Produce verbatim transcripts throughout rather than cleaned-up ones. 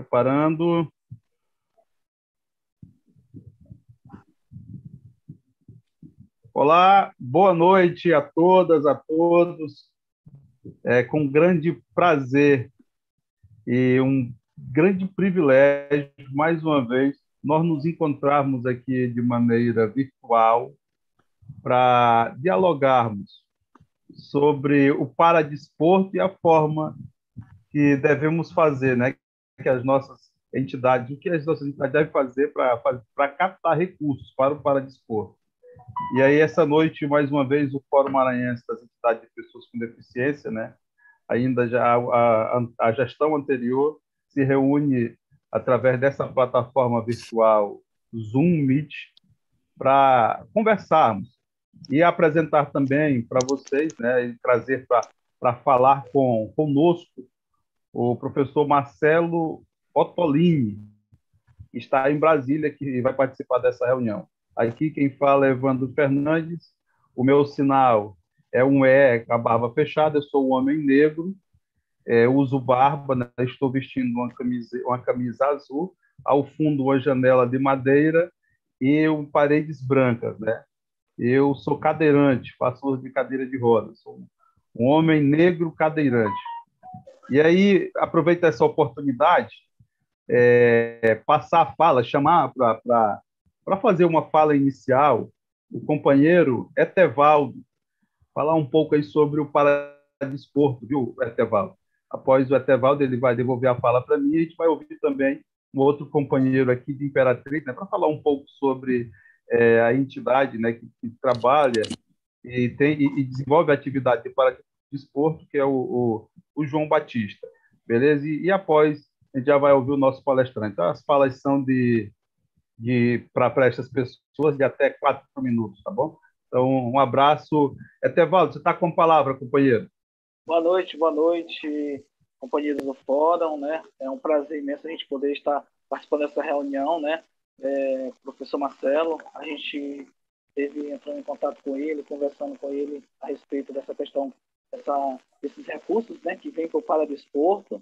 Preparando. Olá, boa noite a todas, a todos. É com grande prazer e um grande privilégio, mais uma vez, nós nos encontrarmos aqui de maneira virtual para dialogarmos sobre o paradesporto e a forma que devemos fazer, né? Que as nossas entidades, o que as nossas entidades devem fazer para para captar recursos para o paradesporto. E aí, essa noite, mais uma vez, o Fórum Maranhense das Entidades de Pessoas com Deficiência, né? Ainda já a, a, a gestão anterior se reúne através dessa plataforma virtual Zoom Meet para conversarmos e apresentar também para vocês, né, e trazer para falar com conosco o professor Marcelo Ottolini, que está em Brasília, que vai participar dessa reunião. Aqui quem fala é Evandro Fernandes, o meu sinal é um E com a barba fechada, eu sou um homem negro, é, uso barba, né? Estou vestindo uma camisa, uma camisa azul, ao fundo uma janela de madeira e um, paredes brancas, né? Eu sou cadeirante, faço uso de cadeira de rodas, sou um homem negro cadeirante. E aí, aproveito essa oportunidade, é, passar a fala, chamar para fazer uma fala inicial o companheiro Etevaldo, falar um pouco aí sobre o paradesporto, viu, Etevaldo? Após o Etevaldo, ele vai devolver a fala para mim e a gente vai ouvir também um outro companheiro aqui de Imperatriz, né, para falar um pouco sobre é, a entidade, né, que, que trabalha e, tem, e, e desenvolve a atividade de paradesporto, que é o, o, o João Batista, beleza? E, e após, a gente já vai ouvir o nosso palestrante. Então, as falas são de, de para essas pessoas de até quatro minutos, tá bom? Então, um abraço. Etevaldo, você está com a palavra, companheiro. Boa noite, boa noite, companheiros do Fórum, né? É um prazer imenso a gente poder estar participando dessa reunião, né? É, professor Marcelo, a gente esteve entrando em contato com ele, conversando com ele a respeito dessa questão, dessa, desses recursos, né, que vêm para o paradesporto,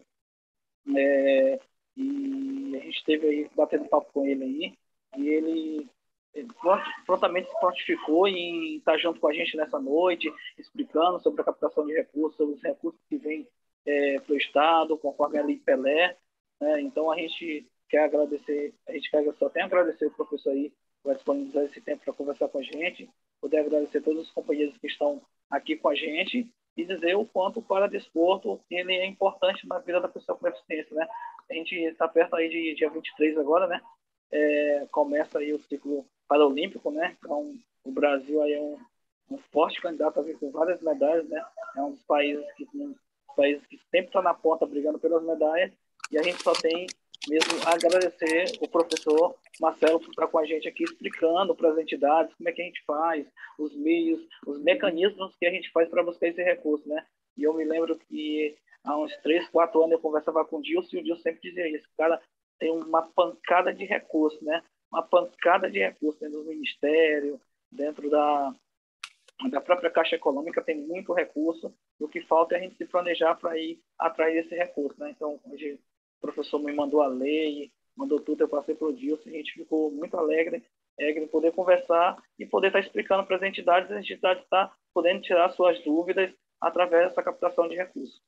é, e a gente esteve aí batendo papo com ele aí, e ele prontamente se prontificou em estar junto com a gente nessa noite, explicando sobre a captação de recursos, sobre os recursos que vêm é, para o Estado, conforme a Lei Pelé, né? Então a gente quer agradecer, a gente quer só tem a agradecer o professor aí por disponibilizar esse tempo para conversar com a gente, poder agradecer a todos os companheiros que estão aqui com a gente e dizer o quanto o paradesporto ele é importante na vida da pessoa com deficiência, né? A gente está perto aí de dia vinte e três agora, né? É, começa aí o ciclo paralímpico, né? Então, o Brasil aí é um, um forte candidato a vir com várias medalhas, né? É um dos países que, um dos países que sempre está na ponta brigando pelas medalhas, e a gente só tem mesmo a agradecer o professor Marcelo por estar com a gente aqui explicando para as entidades como é que a gente faz, os meios, os mecanismos que a gente faz para buscar esse recurso, né? E eu me lembro que há uns três, quatro anos eu conversava com o Dilson, e o Dilson sempre dizia isso, cara, tem uma pancada de recursos, né? Uma pancada de recursos dentro do Ministério, dentro da, da própria Caixa Econômica, tem muito recurso. O que falta é a gente se planejar para ir atrás desse recurso, né? Então, hoje o professor me mandou a lei, mandou tudo, eu passei para o Dilson, a gente ficou muito alegre, alegre poder conversar e poder estar explicando para as entidades, as entidades estão podendo tirar suas dúvidas através dessa captação de recursos.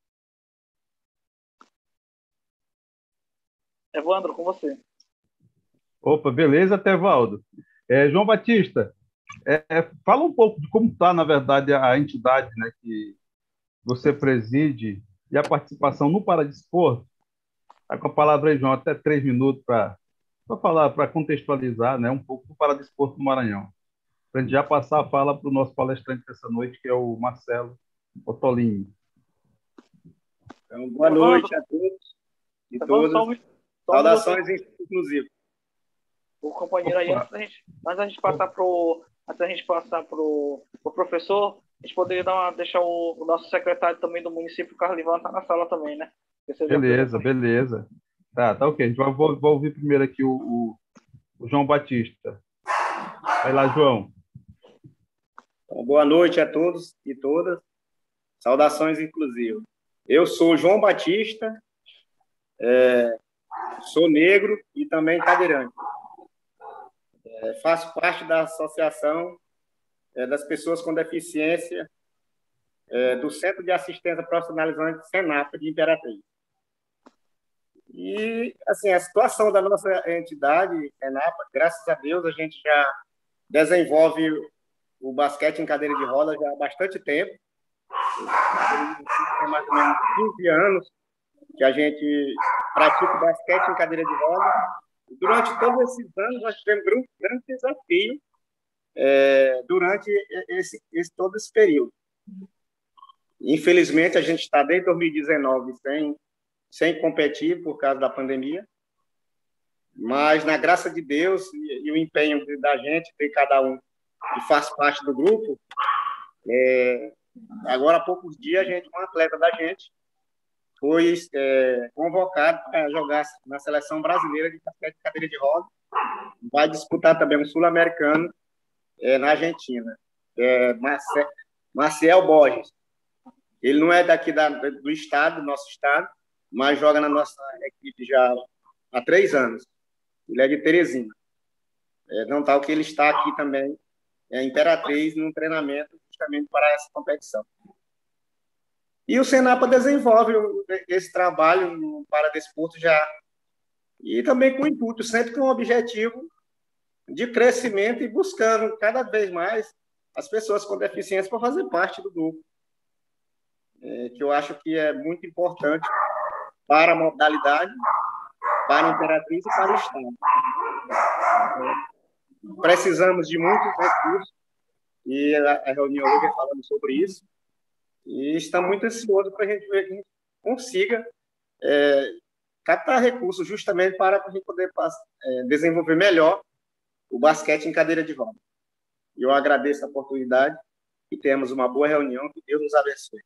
Evandro, com você. Opa, beleza, Etevaldo. É, João Batista, é, fala um pouco de como está, na verdade, a entidade, né, que você preside e a participação no paradesporto. Está com a palavra aí, João, até três minutos para falar, para contextualizar, né, um pouco do paradesporto do Maranhão. Para a gente já passar a fala para o nosso palestrante dessa noite, que é o Marcelo Ottolini. Então, boa noite a todos e todas. Só um, só um Saudações inclusivas. O companheiro aí, antes da gente, antes da gente passar pro, antes da gente passar pro, pro professor, a gente poderia dar uma, deixar o, o nosso secretário também do município, Carlos Ivan, tá na sala também, né? Beleza, beleza. Tá, tá ok. A gente vai, vai ouvir primeiro aqui o, o, o João Batista. Vai lá, João. Então, boa noite a todos e todas. Saudações inclusivas. Eu sou João Batista, é, sou negro e também cadeirante. É, faço parte da Associação é, das Pessoas com Deficiência é, do Centro de Assistência Profissionalizante SENAP de Imperatriz. E, assim, a situação da nossa entidade, SENAP, graças a Deus, a gente já desenvolve o basquete em cadeira de rodas já há bastante tempo. Tem mais ou menos quinze anos que a gente pratica o basquete em cadeira de rodas. Durante todos esses anos, nós tivemos um grande desafio é, durante esse, esse, todo esse período. Infelizmente, a gente está desde dois mil e dezenove sem, sem competir por causa da pandemia, mas, na graça de Deus e, e o empenho da gente, de cada um que faz parte do grupo, é, agora há poucos dias, a gente, um atleta da gente foi é, convocado para jogar na seleção brasileira de basquete de cadeira de roda. Vai disputar também um sul-americano é, na Argentina. É, Marce, Marcel Borges. Ele não é daqui da, do estado, do nosso estado, mas joga na nossa equipe já há três anos. Ele é de Teresina. É, não tal que ele está aqui também, é, Imperatriz, num treinamento justamente para essa competição. E o SENAP desenvolve esse trabalho no paradesporto já, e também com o intuito, sempre com o objetivo de crescimento e buscando cada vez mais as pessoas com deficiência para fazer parte do grupo, é, que eu acho que é muito importante para a modalidade, para a Imperatriz e para o Estado. É, precisamos de muitos recursos, e a, a reunião hoje é falando sobre isso, e está muito ansioso para a gente ver que a gente consiga é, captar recursos justamente para a gente poder é, desenvolver melhor o basquete em cadeira de roda. Eu agradeço a oportunidade e temos uma boa reunião. Que Deus nos abençoe.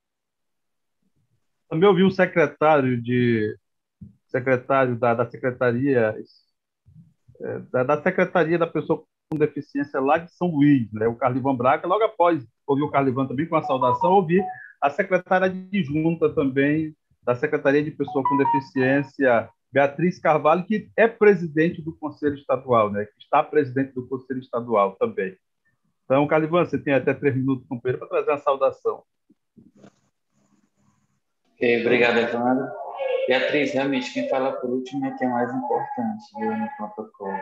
Também ouvi o secretário de secretário da, da secretaria é, da, da secretaria da pessoa com deficiência lá de São Luís, né? O Carlivan Braga. Logo após ouvir o Carlivan também com a saudação, ouvi a secretária adjunta também da Secretaria de Pessoa com Deficiência, Beatriz Carvalho, que é presidente do Conselho Estadual, né? Que está presidente do Conselho Estadual também. Então, Carlivan, você tem até três minutos, companheiro, para trazer a saudação. Okay, obrigado, Evandro. Beatriz, realmente, quem fala por último é que é mais importante, viu, no protocolo.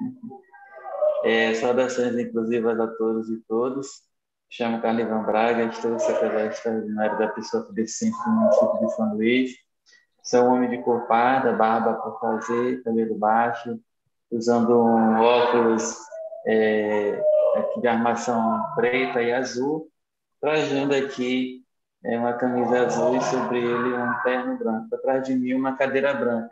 É, saudações inclusivas a todos e todas. Chamo Carlivan Braga, estou secretário extraordinário da Pessoa com Deficiência do município de São Luís. Sou um homem de cor parda, barba por fazer, cabelo baixo, usando um óculos é, aqui de armação preta e azul, trajando aqui é, uma camisa azul e sobre ele um terno branco. Atrás de mim uma cadeira branca.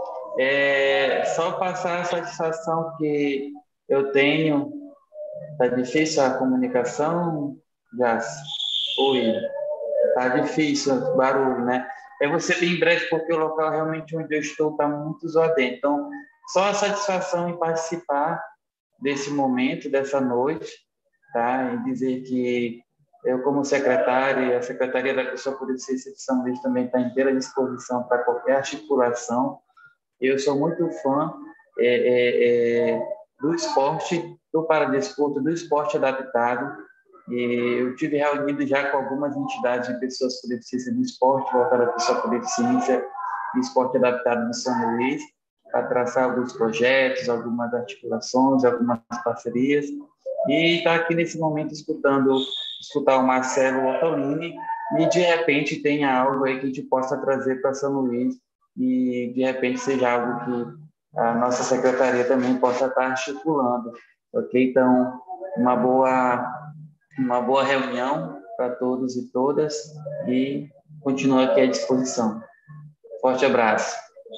É, só passar a satisfação que eu tenho. Tá difícil a comunicação, Jássio? Oi, tá difícil, barulho, né? Eu vou ser bem breve porque o local realmente onde eu estou está muito zoadento. Então, só a satisfação em participar desse momento, dessa noite, tá? E dizer que eu, como secretário, e a Secretaria da Pessoa com Deficiência de São Luís também está inteira disposição para qualquer articulação. Eu sou muito fã é, é, é, do esporte, do paradesporto, do esporte adaptado. E eu tive reunido já com algumas entidades de pessoas com deficiência do esporte, voltada à pessoa com deficiência de esporte adaptado de São Luís, para traçar alguns projetos, algumas articulações, algumas parcerias. E estar aqui nesse momento escutando, escutar o Marcelo Ottolini, e de repente tenha algo aí que a gente possa trazer para São Luís, e de repente seja algo que a nossa secretaria também possa estar articulando, ok? Então, uma boa, uma boa reunião para todos e todas, e continuo aqui à disposição. Forte abraço.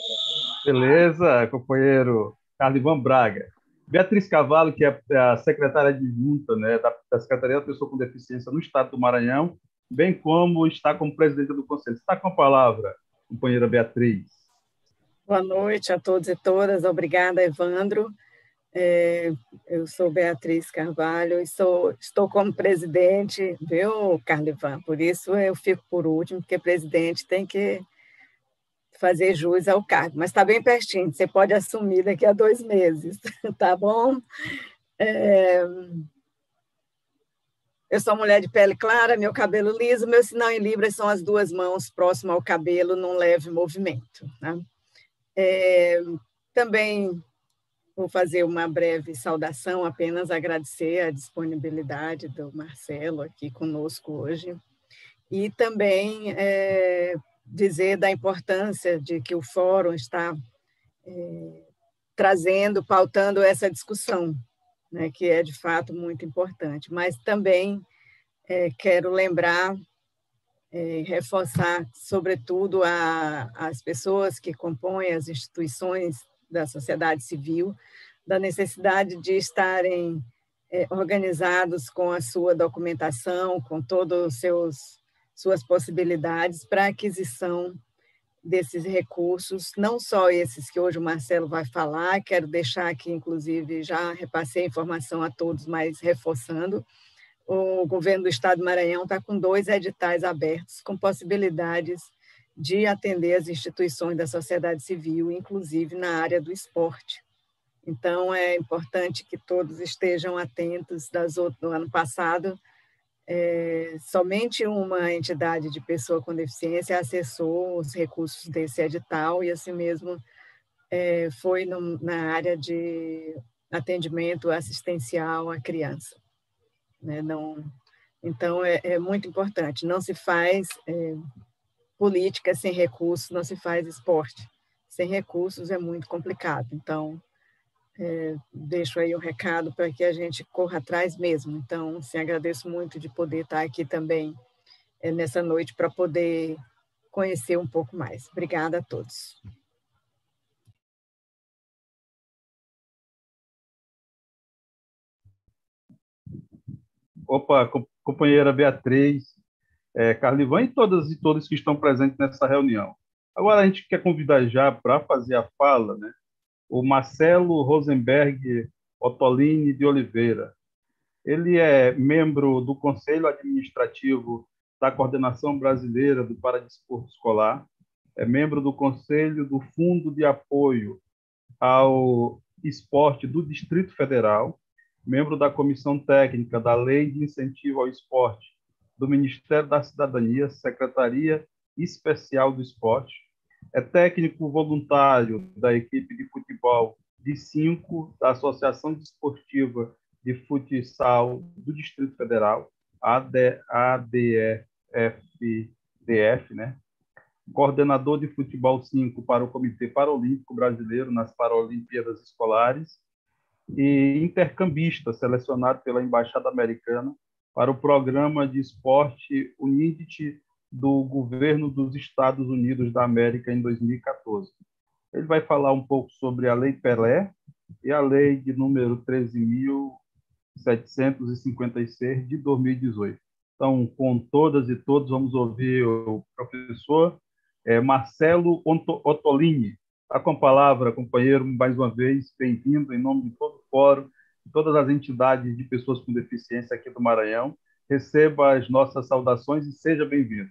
Beleza, companheiro Carlivan Braga. Beatriz Carvalho, que é a secretária adjunta, né, da, da Secretaria da Pessoa com Deficiência no Estado do Maranhão, bem como está como presidente do Conselho. Está com a palavra, companheira Beatriz. Boa noite a todos e todas. Obrigada, Evandro. É, eu sou Beatriz Carvalho e sou, estou como presidente, viu, Carlivan? Por isso eu fico por último, porque presidente tem que fazer jus ao cargo, mas está bem pertinho, você pode assumir daqui a dois meses, tá bom? É... Eu sou mulher de pele clara, meu cabelo liso, meu sinal em Libras são as duas mãos próximas ao cabelo, num leve movimento. Né? É... Também vou fazer uma breve saudação, apenas agradecer a disponibilidade do Marcelo aqui conosco hoje, e também é, dizer da importância de que o fórum está é, trazendo, pautando essa discussão, né, que é de fato muito importante. Mas também é, quero lembrar, é, reforçar, sobretudo, a, as pessoas que compõem as instituições da sociedade civil, da necessidade de estarem é, organizados com a sua documentação, com todas os seus suas possibilidades para a aquisição desses recursos, não só esses que hoje o Marcelo vai falar, quero deixar aqui, inclusive, já repassei a informação a todos, mas reforçando, o governo do Estado do Maranhão está com dois editais abertos, com possibilidades de atender as instituições da sociedade civil, inclusive na área do esporte. Então, é importante que todos estejam atentos. Das outras, no ano passado, é, somente uma entidade de pessoa com deficiência acessou os recursos desse edital e, assim mesmo, é, foi no, na área de atendimento assistencial à criança. Né? Não, então, é, é muito importante. Não se faz... É, política sem recursos, não se faz esporte. Sem recursos é muito complicado. Então, é, deixo aí um recado para que a gente corra atrás mesmo. Então, sim, agradeço muito de poder estar aqui também é, nessa noite para poder conhecer um pouco mais. Obrigada a todos. Opa, companheira Beatriz, É, Carlivan e todas e todos que estão presentes nessa reunião. Agora a gente quer convidar já para fazer a fala, né, o Marcelo Rosenberg Ottolini de Oliveira. Ele é membro do Conselho Administrativo da Coordenação Brasileira do Paradesporto Escolar, é membro do Conselho do Fundo de Apoio ao Esporte do Distrito Federal, membro da Comissão Técnica da Lei de Incentivo ao Esporte do Ministério da Cidadania, Secretaria Especial do Esporte, é técnico voluntário da equipe de futebol de cinco da Associação Desportiva de Futsal do Distrito Federal, A D E F D F, né? Coordenador de futebol cinco para o Comitê Paralímpico Brasileiro nas Paralimpíadas Escolares e intercambista selecionado pela Embaixada Americana para o Programa de Esporte UNIDIT do Governo dos Estados Unidos da América em dois mil e quatorze. Ele vai falar um pouco sobre a Lei Pelé e a Lei de número treze mil setecentos e cinquenta e seis de dois mil e dezoito. Então, com todas e todos, vamos ouvir o professor é, Marcelo Ottolini. Está com a palavra, companheiro, mais uma vez, bem-vindo em nome de todo o fórum, todas as entidades de pessoas com deficiência aqui do Maranhão. Receba as nossas saudações e seja bem-vindo.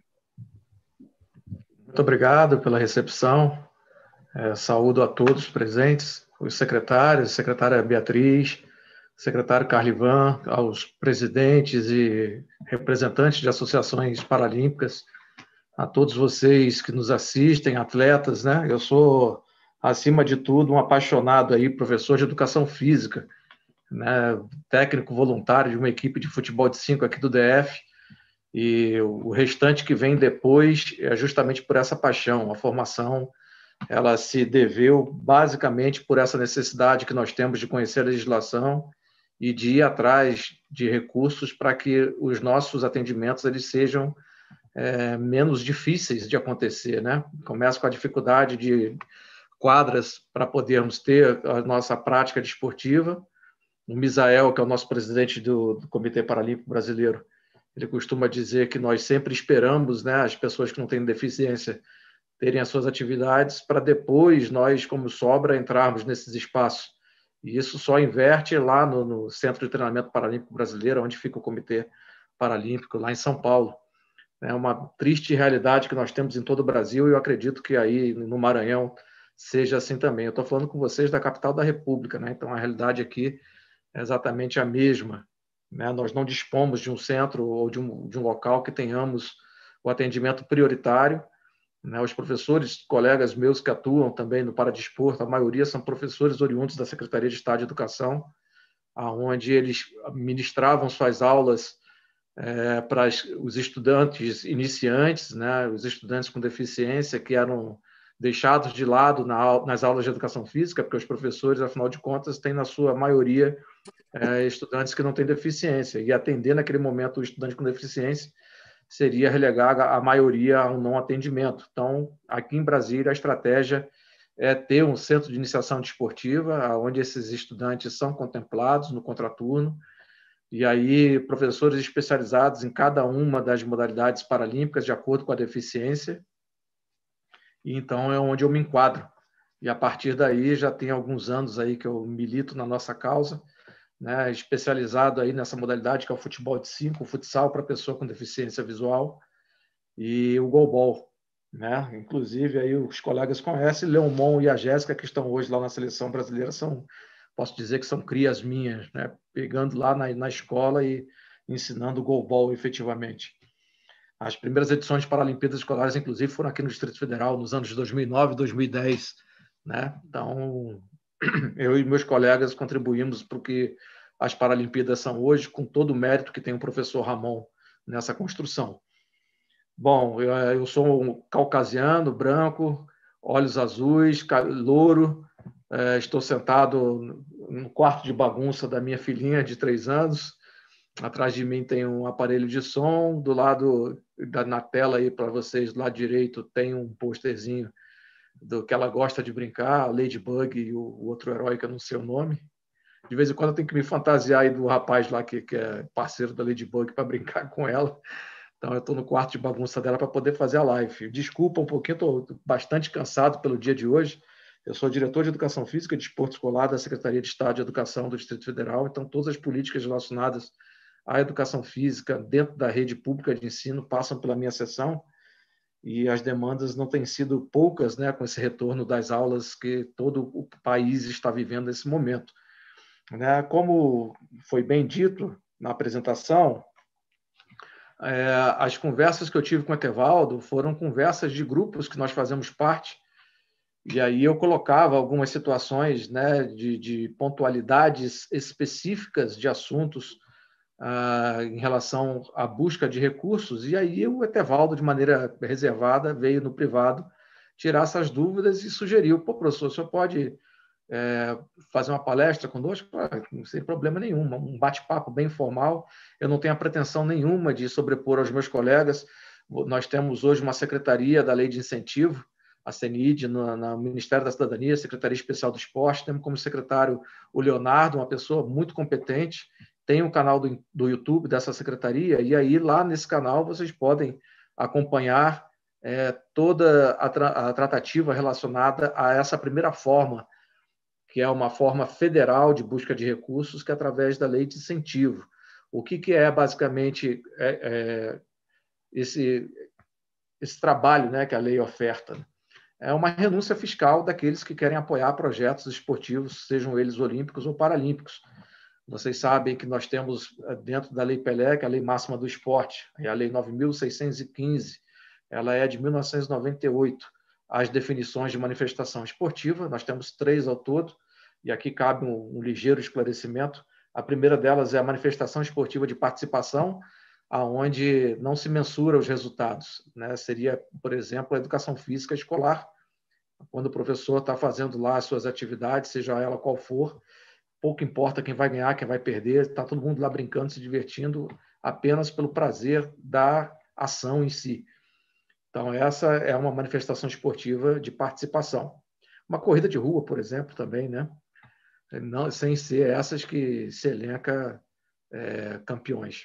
Muito obrigado pela recepção. É, saúdo a todos presentes, os secretários, a secretária Beatriz, secretário Carlivan, aos presidentes e representantes de associações paralímpicas, a todos vocês que nos assistem, atletas, né? Eu sou, acima de tudo, um apaixonado aí, professor de educação física, né, técnico voluntário de uma equipe de futebol de cinco aqui do D F, e o restante que vem depois é justamente por essa paixão. A formação, ela se deveu basicamente por essa necessidade que nós temos de conhecer a legislação e de ir atrás de recursos para que os nossos atendimentos eles sejam é, menos difíceis de acontecer, né? Começa com a dificuldade de quadras para podermos ter a nossa prática desportiva. O Misael, que é o nosso presidente do, do Comitê Paralímpico Brasileiro, ele costuma dizer que nós sempre esperamos, né, as pessoas que não têm deficiência terem as suas atividades para depois nós, como sobra, entrarmos nesses espaços. E isso só inverte lá no, no Centro de Treinamento Paralímpico Brasileiro, onde fica o Comitê Paralímpico, lá em São Paulo. É uma triste realidade que nós temos em todo o Brasil, e eu acredito que aí no Maranhão seja assim também. Eu estou falando com vocês da capital da República, né? Então a realidade aqui é exatamente a mesma, né? Nós não dispomos de um centro ou de um, de um local que tenhamos o atendimento prioritário, né? Os professores, colegas meus que atuam também no Paradesporto, a maioria são professores oriundos da Secretaria de Estado de Educação, onde eles ministravam suas aulas é, para os estudantes iniciantes, né? Os estudantes com deficiência que eram deixados de lado na, nas aulas de educação física, porque os professores, afinal de contas, têm na sua maioria é, estudantes que não têm deficiência, e atender naquele momento o estudante com deficiência seria relegar a maioria a um não atendimento. Então, aqui em Brasília, a estratégia é ter um centro de iniciação desportiva, onde esses estudantes são contemplados no contraturno, e aí professores especializados em cada uma das modalidades paralímpicas, de acordo com a deficiência, e então é onde eu me enquadro. E a partir daí já tem alguns anos aí que eu milito na nossa causa, né, especializado aí nessa modalidade que é o futebol de cinco, o futsal para pessoa com deficiência visual e o goalball, né? Inclusive aí os colegas conhecem, Leomon e a Jéssica, que estão hoje lá na seleção brasileira, são, posso dizer que são crias minhas, né? Pegando lá na, na escola e ensinando o goalball efetivamente. As primeiras edições de Paralimpíadas Escolares, inclusive, foram aqui no Distrito Federal nos anos dois mil e nove, dois mil e dez, né? Então, eu e meus colegas contribuímos para o que as Paralimpíadas são hoje, com todo o mérito que tem o professor Ramon nessa construção. Bom, eu, eu sou um caucasiano, branco, olhos azuis, louro, é, estou sentado no quarto de bagunça da minha filhinha de três anos. Atrás de mim tem um aparelho de som, do lado da, na tela aí para vocês, do lado direito, tem um posterzinho do que ela gosta de brincar, a Ladybug e o, o outro herói que eu não sei o nome. De vez em quando eu tenho que me fantasiar aí do rapaz lá que, que é parceiro da Ladybug para brincar com ela. Então eu estou no quarto de bagunça dela para poder fazer a live. Desculpa um pouquinho, estou bastante cansado pelo dia de hoje. Eu sou diretor de Educação Física e Desporto Escolar da Secretaria de Estado de Educação do Distrito Federal, então todas as políticas relacionadas à educação física dentro da rede pública de ensino passam pela minha seção, e as demandas não têm sido poucas, né, com esse retorno das aulas que todo o país está vivendo nesse momento. Né? Como foi bem dito na apresentação, é, as conversas que eu tive com o Etevaldo foram conversas de grupos que nós fazemos parte, e aí eu colocava algumas situações, né, de, de pontualidades específicas de assuntos ah, em relação à busca de recursos, e aí o Etevaldo, de maneira reservada, veio no privado tirar essas dúvidas e sugeriu: pô, professor, o senhor pode é, fazer uma palestra conosco? Ah, sem problema nenhum, um bate-papo bem informal, eu não tenho a pretensão nenhuma de sobrepor aos meus colegas. Nós temos hoje uma secretaria da Lei de Incentivo, a CENID, no, no Ministério da Cidadania, Secretaria Especial do Esporte, temos como secretário o Leonardo, uma pessoa muito competente. Tem um canal do, do YouTube dessa secretaria, e aí lá nesse canal vocês podem acompanhar é, toda a, tra a tratativa relacionada a essa primeira forma, que é uma forma federal de busca de recursos, que é através da Lei de Incentivo. O que, que é basicamente é, é, esse, esse trabalho, né, que a lei oferta? É uma renúncia fiscal daqueles que querem apoiar projetos esportivos, sejam eles olímpicos ou paralímpicos. Vocês sabem que nós temos, dentro da Lei Pelé, que é a Lei Máxima do Esporte, é a Lei nove mil seiscentos e quinze, ela é de mil novecentos e noventa e oito, as definições de manifestação esportiva, nós temos três ao todo, e aqui cabe um, um ligeiro esclarecimento. A primeira delas é a manifestação esportiva de participação, aonde não se mensura os resultados, né? Seria, por exemplo, a educação física escolar, quando o professor está fazendo lá as suas atividades, seja ela qual for, pouco importa quem vai ganhar, quem vai perder, está todo mundo lá brincando, se divertindo, apenas pelo prazer da ação em si. Então, essa é uma manifestação esportiva de participação. Uma corrida de rua, por exemplo, também, né? Não, sem ser essas que se elenca é, campeões.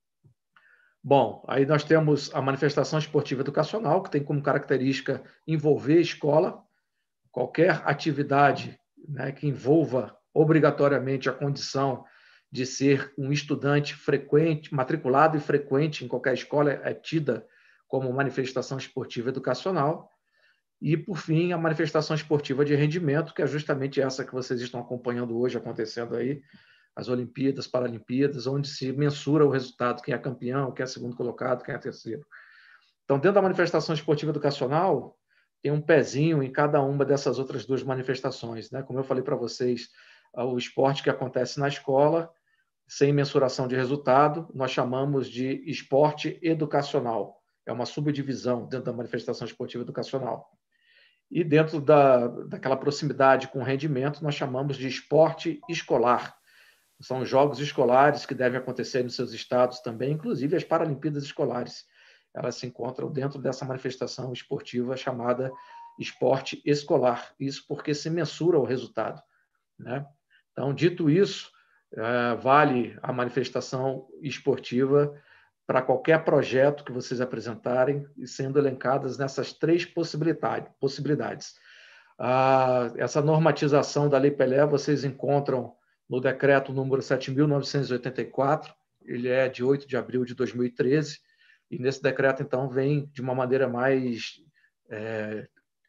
Bom, aí nós temos a manifestação esportiva educacional, que tem como característica envolver a escola, qualquer atividade, né, que envolva obrigatoriamente a condição de ser um estudante frequente, matriculado e frequente em qualquer escola, é tida como manifestação esportiva educacional, e, por fim, a manifestação esportiva de rendimento, que é justamente essa que vocês estão acompanhando hoje, acontecendo aí, as Olimpíadas, Paralimpíadas, onde se mensura o resultado, quem é campeão, quem é segundo colocado, quem é terceiro. Então, dentro da manifestação esportiva educacional, tem um pezinho em cada uma dessas outras duas manifestações, né? Como eu falei para vocês, o esporte que acontece na escola, sem mensuração de resultado, nós chamamos de esporte educacional. É uma subdivisão dentro da manifestação esportiva educacional. E dentro da, daquela proximidade com o rendimento, nós chamamos de esporte escolar. São os jogos escolares que devem acontecer nos seus estados também, inclusive as Paralimpíadas escolares. Elas se encontram dentro dessa manifestação esportiva chamada esporte escolar. Isso porque se mensura o resultado, né? Então, dito isso, vale a manifestação esportiva para qualquer projeto que vocês apresentarem, e sendo elencadas nessas três possibilidades. Essa normatização da Lei Pelé vocês encontram no decreto número sete mil novecentos e oitenta e quatro, ele é de oito de abril de dois mil e treze, e nesse decreto, então, vem de uma maneira mais, é,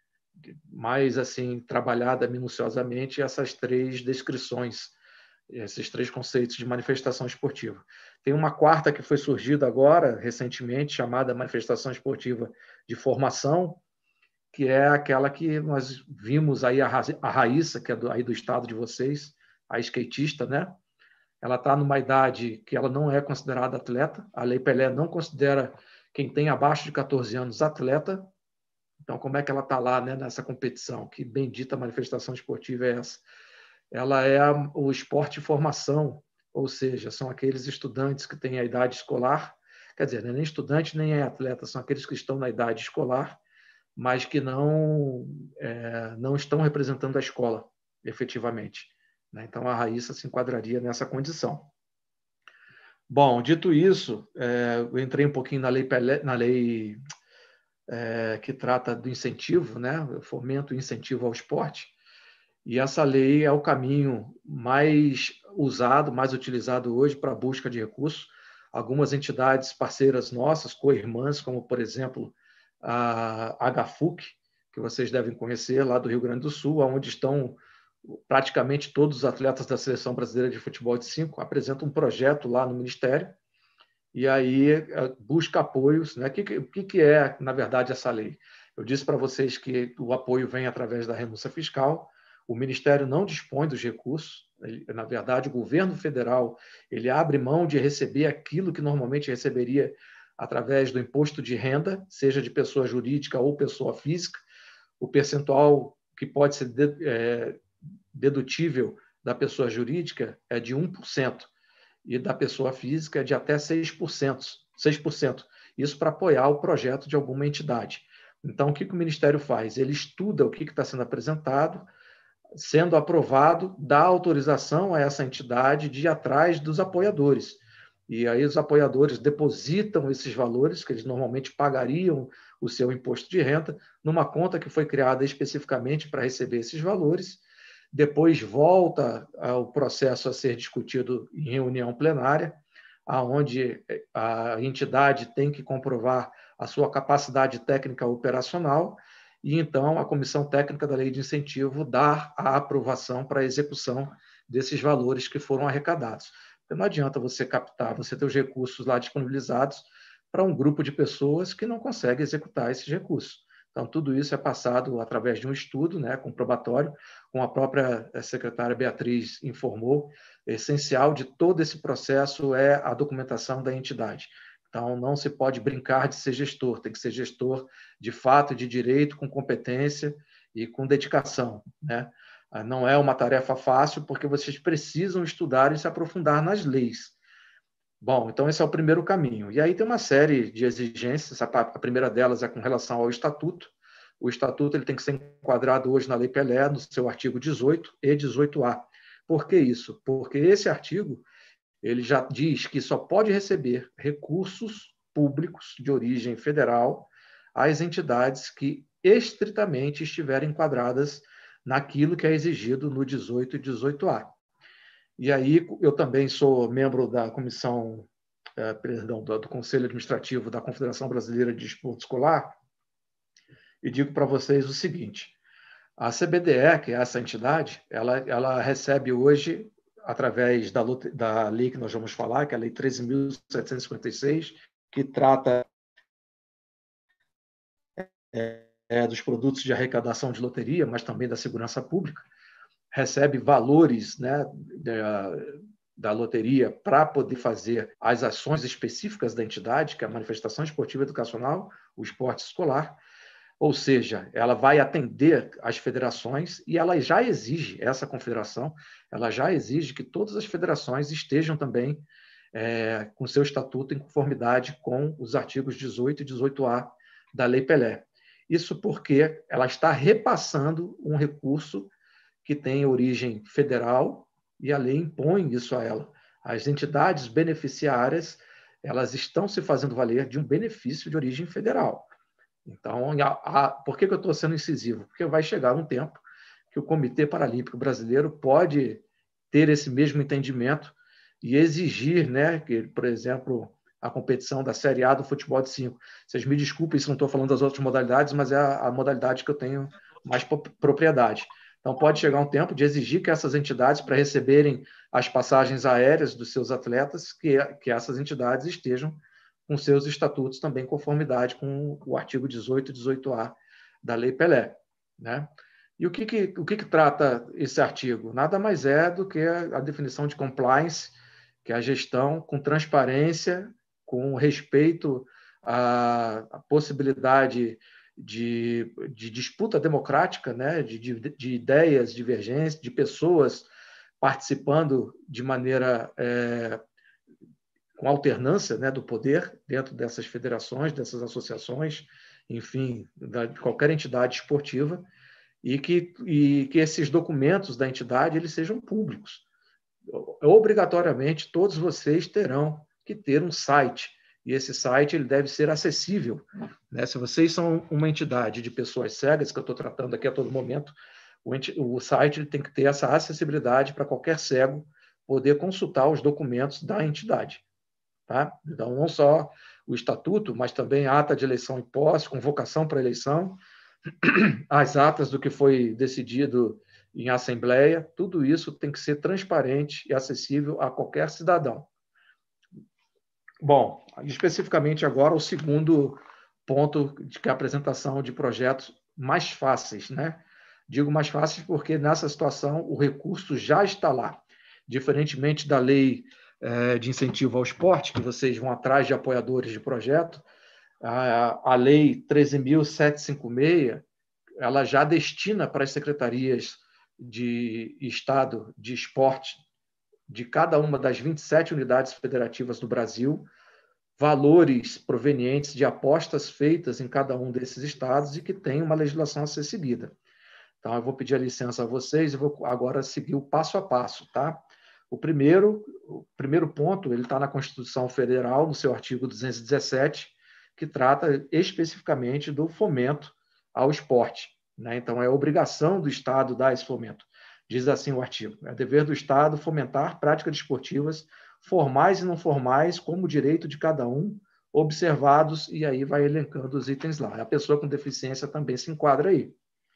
mais assim, trabalhada minuciosamente essas três descrições, esses três conceitos de manifestação esportiva. Tem uma quarta que foi surgida agora, recentemente, chamada manifestação esportiva de formação, que é aquela que nós vimos aí, a Raíssa, que é do, aí do estado de vocês, a skatista, né? Ela está numa idade que ela não é considerada atleta. A Lei Pelé não considera quem tem abaixo de catorze anos atleta. Então, como é que ela está lá, né, nessa competição? Que bendita manifestação esportiva é essa? Ela é a, o esporte de formação, ou seja, são aqueles estudantes que têm a idade escolar, quer dizer, nem estudante nem é atleta, são aqueles que estão na idade escolar, mas que não, é, não estão representando a escola, efetivamente. Então, a Raíssa se enquadraria nessa condição. Bom, dito isso, é, eu entrei um pouquinho na lei, Pelé, na lei é, que trata do incentivo, né? Fomento e incentivo ao esporte, e essa lei é o caminho mais usado, mais utilizado hoje para a busca de recursos. Algumas entidades parceiras nossas, co-irmãs, como, por exemplo, a H F U C, que vocês devem conhecer, lá do Rio Grande do Sul, onde estão praticamente todos os atletas da Seleção Brasileira de Futebol de cinco, apresentam um projeto lá no Ministério, e aí busca apoios, né? O que, que, que é, na verdade, essa lei? Eu disse para vocês que o apoio vem através da renúncia fiscal, o Ministério não dispõe dos recursos, ele, na verdade, o governo federal ele abre mão de receber aquilo que normalmente receberia através do imposto de renda, seja de pessoa jurídica ou pessoa física. O percentual que pode ser de, é, dedutível da pessoa jurídica é de um por cento e da pessoa física é de até seis por cento. seis por cento. Isso para apoiar o projeto de alguma entidade. Então, o que, que o Ministério faz? Ele estuda o que está sendo apresentado, sendo aprovado, dá autorização a essa entidade de ir atrás dos apoiadores. E aí os apoiadores depositam esses valores, que eles normalmente pagariam o seu imposto de renda, numa conta que foi criada especificamente para receber esses valores. Depois volta o processo a ser discutido em reunião plenária, onde a entidade tem que comprovar a sua capacidade técnica operacional, e então a Comissão Técnica da Lei de Incentivo dá a aprovação para a execução desses valores que foram arrecadados. Porque não adianta você captar, você ter os recursos lá disponibilizados para um grupo de pessoas que não consegue executar esses recursos. Então, tudo isso é passado através de um estudo, né, comprobatório, como a própria secretária Beatriz informou. O essencial de todo esse processo é a documentação da entidade. Então, não se pode brincar de ser gestor, tem que ser gestor de fato, de direito, com competência e com dedicação, né? Não é uma tarefa fácil, porque vocês precisam estudar e se aprofundar nas leis. Bom, então esse é o primeiro caminho. E aí tem uma série de exigências, a primeira delas é com relação ao estatuto. O estatuto ele tem que ser enquadrado hoje na Lei Pelé, no seu artigo dezoito e dezoito A. Por que isso? Porque esse artigo ele já diz que só pode receber recursos públicos de origem federal as entidades que estritamente estiverem enquadradas naquilo que é exigido no dezoito e dezoito A. E aí eu também sou membro da Comissão é, perdão, do, do Conselho Administrativo da Confederação Brasileira de Desporto Escolar, e digo para vocês o seguinte: a C B D E, que é essa entidade, ela, ela recebe hoje, através da, da lei que nós vamos falar, que é a Lei treze mil setecentos e cinquenta e seis, que trata é, é, dos produtos de arrecadação de loteria, mas também da segurança pública, recebe valores, né, da, da loteria para poder fazer as ações específicas da entidade, que é a manifestação esportiva educacional, o esporte escolar. Ou seja, ela vai atender as federações e ela já exige, essa confederação, ela já exige que todas as federações estejam também é, com seu estatuto em conformidade com os artigos dezoito e dezoito A da Lei Pelé. Isso porque ela está repassando um recurso que tem origem federal e a lei impõe isso a ela. As entidades beneficiárias, elas estão se fazendo valer de um benefício de origem federal. Então, a, a, por que, que eu estou sendo incisivo? Porque vai chegar um tempo que o Comitê Paralímpico Brasileiro pode ter esse mesmo entendimento e exigir, né, que, por exemplo, a competição da Série A do futebol de cinco. Vocês me desculpem se não estou falando das outras modalidades, mas é a, a modalidade que eu tenho mais propriedade. Então, pode chegar um tempo de exigir que essas entidades, para receberem as passagens aéreas dos seus atletas, que, que essas entidades estejam com seus estatutos também em conformidade com o artigo dezoito e dezoito A da Lei Pelé, né? E o que que, o que que trata esse artigo? Nada mais é do que a definição de compliance, que é a gestão com transparência, com respeito à, à possibilidade de, de disputa democrática, né? de, de, de ideias divergentes, de pessoas participando de maneira é, com alternância, né, do poder dentro dessas federações, dessas associações, enfim, da, de qualquer entidade esportiva, e que, e que esses documentos da entidade eles sejam públicos. Obrigatoriamente, todos vocês terão que ter um site, e esse site ele deve ser acessível, né? Se vocês são uma entidade de pessoas cegas, que eu estou tratando aqui a todo momento, o, o site ele tem que ter essa acessibilidade para qualquer cego poder consultar os documentos da entidade. Tá? Então, não só o estatuto, mas também a ata de eleição e posse, convocação para eleição, as atas do que foi decidido em assembleia, tudo isso tem que ser transparente e acessível a qualquer cidadão. Bom, especificamente agora o segundo ponto, de que é a apresentação de projetos mais fáceis, né? Digo mais fáceis porque nessa situação o recurso já está lá, diferentemente da lei de incentivo ao esporte, que vocês vão atrás de apoiadores de projeto, a, a lei treze mil setecentos e cinquenta e seis, ela já destina para as secretarias de Estado de esporte de cada uma das vinte e sete unidades federativas do Brasil, valores provenientes de apostas feitas em cada um desses estados e que tem uma legislação a ser seguida. Então, eu vou pedir a licença a vocês e vou agora seguir o passo a passo, tá? O primeiro, o primeiro ponto ele está na Constituição Federal, no seu artigo duzentos e dezessete, que trata especificamente do fomento ao esporte, né? Então, é obrigação do Estado dar esse fomento. Diz assim o artigo: é dever do Estado fomentar práticas desportivas formais e não formais como direito de cada um, observados, e aí vai elencando os itens lá. A pessoa com deficiência também se enquadra aí.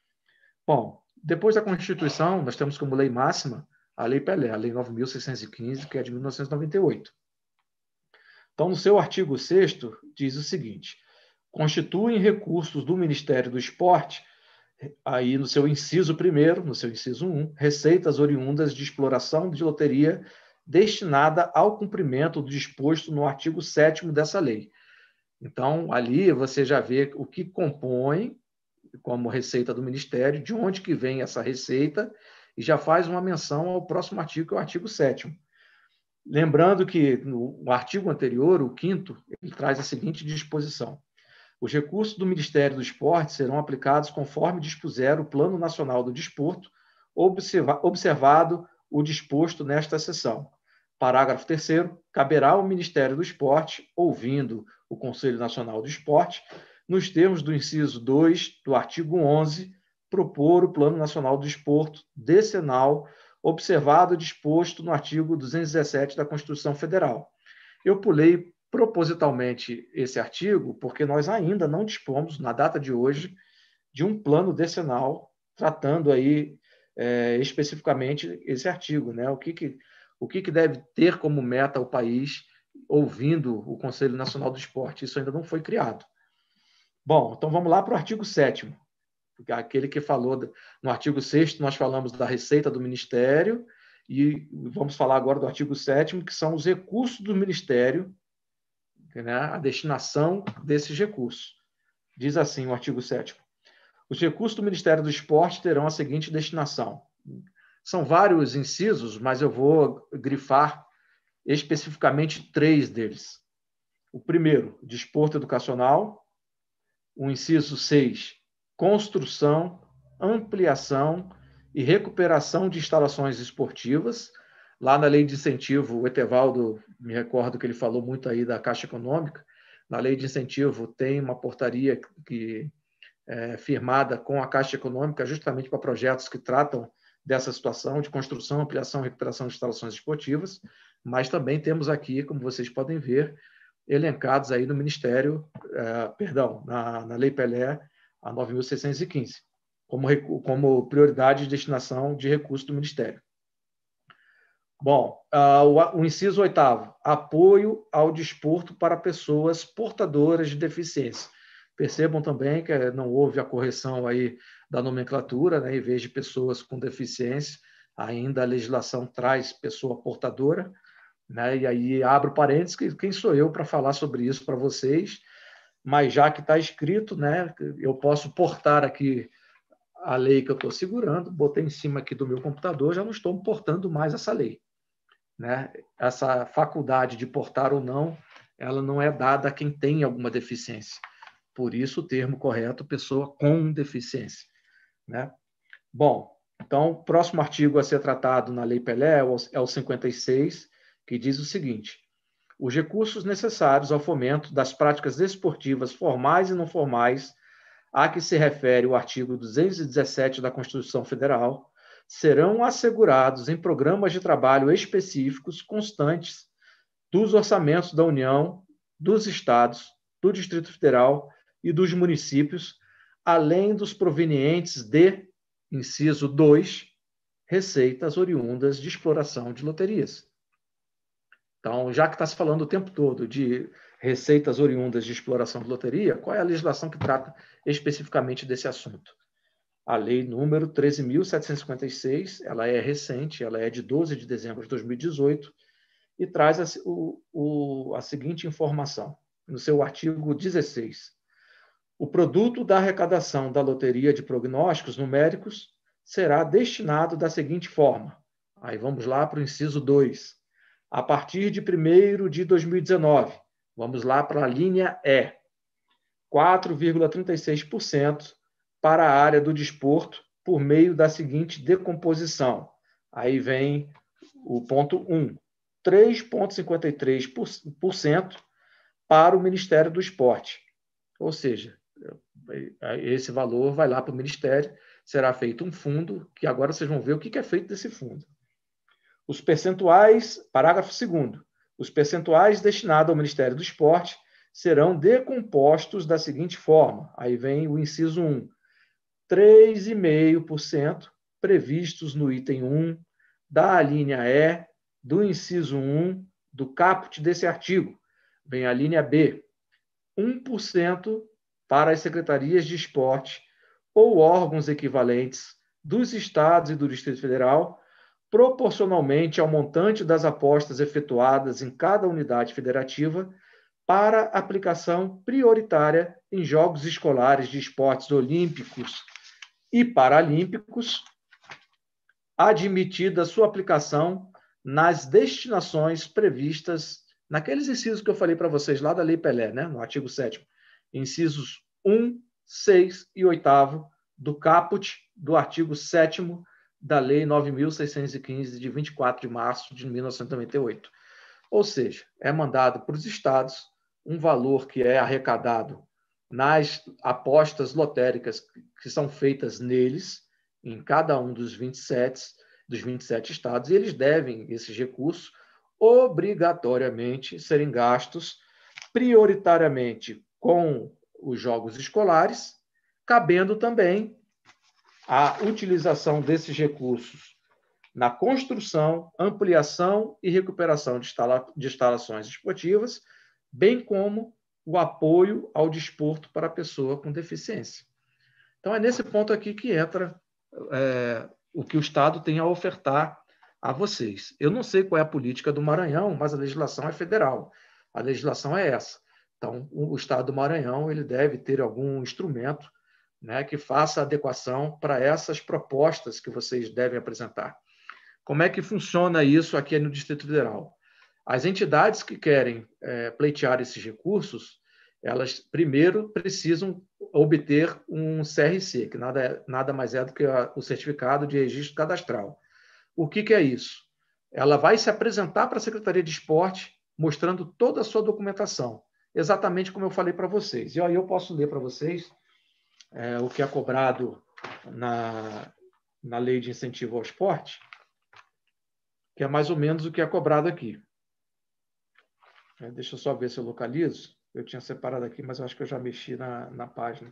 Bom, depois da Constituição, nós temos como lei máxima a Lei Pelé, a Lei nove mil seiscentos e quinze, que é de mil novecentos e noventa e oito. Então, no seu artigo sexto, diz o seguinte: constituem recursos do Ministério do Esporte, aí no seu inciso primeiro, no seu inciso um, receitas oriundas de exploração de loteria destinada ao cumprimento do disposto no artigo sétimo dessa lei. Então, ali você já vê o que compõe como receita do Ministério, de onde que vem essa receita, e já faz uma menção ao próximo artigo, que é o artigo sétimo. Lembrando que no artigo anterior, o quinto, ele traz a seguinte disposição: os recursos do Ministério do Esporte serão aplicados conforme dispuser o Plano Nacional do Desporto, observa, observado o disposto nesta seção. Parágrafo terceiro, caberá ao Ministério do Esporte, ouvindo o Conselho Nacional do Esporte, nos termos do inciso dois do artigo onze, propor o Plano Nacional do Desporto decenal, observado o disposto no artigo duzentos e dezessete da Constituição Federal. Eu pulei propositalmente esse artigo porque nós ainda não dispomos, na data de hoje, de um plano decenal tratando aí é, especificamente esse artigo, né? O que que, o que que deve ter como meta o país ouvindo o Conselho Nacional do Esporte. Isso ainda não foi criado. Bom, então vamos lá para o artigo sétimo. Aquele que falou, no artigo sexto nós falamos da receita do Ministério e vamos falar agora do artigo sétimo, que são os recursos do Ministério, né, a destinação desses recursos. Diz assim o artigo sétimo. Os recursos do Ministério do Esporte terão a seguinte destinação. São vários incisos, mas eu vou grifar especificamente três deles. O primeiro, desporto educacional. O inciso seis, construção, ampliação e recuperação de instalações esportivas. Lá na lei de incentivo, o Etevaldo, me recordo que ele falou muito aí da Caixa Econômica. Na lei de incentivo tem uma portaria que é firmada com a Caixa Econômica justamente para projetos que tratam dessa situação de construção, ampliação e recuperação de instalações esportivas, mas também temos aqui, como vocês podem ver, elencados aí no Ministério, eh, perdão, na, na Lei Pelé, a nove mil seiscentos e quinze, como, como prioridade de destinação de recursos do Ministério. Bom, uh, o, o inciso oitavo, apoio ao desporto para pessoas portadoras de deficiência. Percebam também que não houve a correção aí da nomenclatura, né, em vez de pessoas com deficiência, ainda a legislação traz pessoa portadora, né, e aí abro parênteses, que quem sou eu para falar sobre isso para vocês, mas já que está escrito, né, eu posso portar aqui a lei que eu estou segurando, botei em cima aqui do meu computador, já não estou portando mais essa lei. Né? Essa faculdade de portar ou não, ela não é dada a quem tem alguma deficiência. Por isso, o termo correto, pessoa com deficiência. Né? Bom, então, o próximo artigo a ser tratado na Lei Pelé é o cinquenta e seis, que diz o seguinte: os recursos necessários ao fomento das práticas desportivas formais e não formais, a que se refere o artigo duzentos e dezessete da Constituição Federal, serão assegurados em programas de trabalho específicos, constantes, dos orçamentos da União, dos estados, do Distrito Federal e dos municípios, além dos provenientes de, inciso dois, receitas oriundas de exploração de loterias. Então, já que está se falando o tempo todo de receitas oriundas de exploração de loteria, qual é a legislação que trata especificamente desse assunto? A lei número treze mil setecentos e cinquenta e seis, ela é recente, ela é de doze de dezembro de dois mil e dezoito, e traz a, o, o, a seguinte informação, no seu artigo dezesseis. O produto da arrecadação da loteria de prognósticos numéricos será destinado da seguinte forma. Aí vamos lá para o inciso dois. A partir de primeiro de dois mil e dezenove, vamos lá para a linha E, quatro vírgula trinta e seis por cento para a área do desporto por meio da seguinte decomposição. Aí vem o ponto um, três vírgula cinquenta e três por cento para o Ministério do Esporte. Ou seja, esse valor vai lá para o Ministério, será feito um fundo, que agora vocês vão ver o que é feito desse fundo. Os percentuais, parágrafo segundo, os percentuais destinados ao Ministério do Esporte serão decompostos da seguinte forma. Aí vem o inciso um, três vírgula cinco por cento previstos no item um da linha E do inciso um do caput desse artigo. Vem a linha B, um por cento para as secretarias de esporte ou órgãos equivalentes dos estados e do Distrito Federal, proporcionalmente ao montante das apostas efetuadas em cada unidade federativa para aplicação prioritária em jogos escolares de esportes olímpicos e paralímpicos, admitida sua aplicação nas destinações previstas naqueles incisos que eu falei para vocês lá da Lei Pelé, né, no artigo sétimo, incisos um, seis e oito do caput do artigo sétimo da Lei nove mil seiscentos e quinze, de vinte e quatro de março de mil novecentos e noventa e oito. Ou seja, é mandado para os estados um valor que é arrecadado nas apostas lotéricas que são feitas neles, em cada um dos vinte e sete, dos vinte e sete estados, e eles devem esses recursos obrigatoriamente serem gastos prioritariamente com os jogos escolares, cabendo também a utilização desses recursos na construção, ampliação e recuperação de, instala de instalações esportivas, bem como o apoio ao desporto para a pessoa com deficiência. Então, é nesse ponto aqui que entra é, o que o Estado tem a ofertar a vocês. Eu não sei qual é a política do Maranhão, mas a legislação é federal. A legislação é essa. Então, o Estado do Maranhão ele deve ter algum instrumento, né, que faça adequação para essas propostas que vocês devem apresentar. Como é que funciona isso aqui no Distrito Federal? As entidades que querem é, pleitear esses recursos, elas primeiro precisam obter um C R C, que nada, é, nada mais é do que a, o Certificado de Registro Cadastral. O que, que é isso? Ela vai se apresentar para a Secretaria de Esporte, mostrando toda a sua documentação, exatamente como eu falei para vocês. E aí eu posso ler para vocês é, o que é cobrado na, na Lei de Incentivo ao Esporte, que é mais ou menos o que é cobrado aqui. É, deixa eu só ver se eu localizo. Eu tinha separado aqui, mas eu acho que eu já mexi na, na página.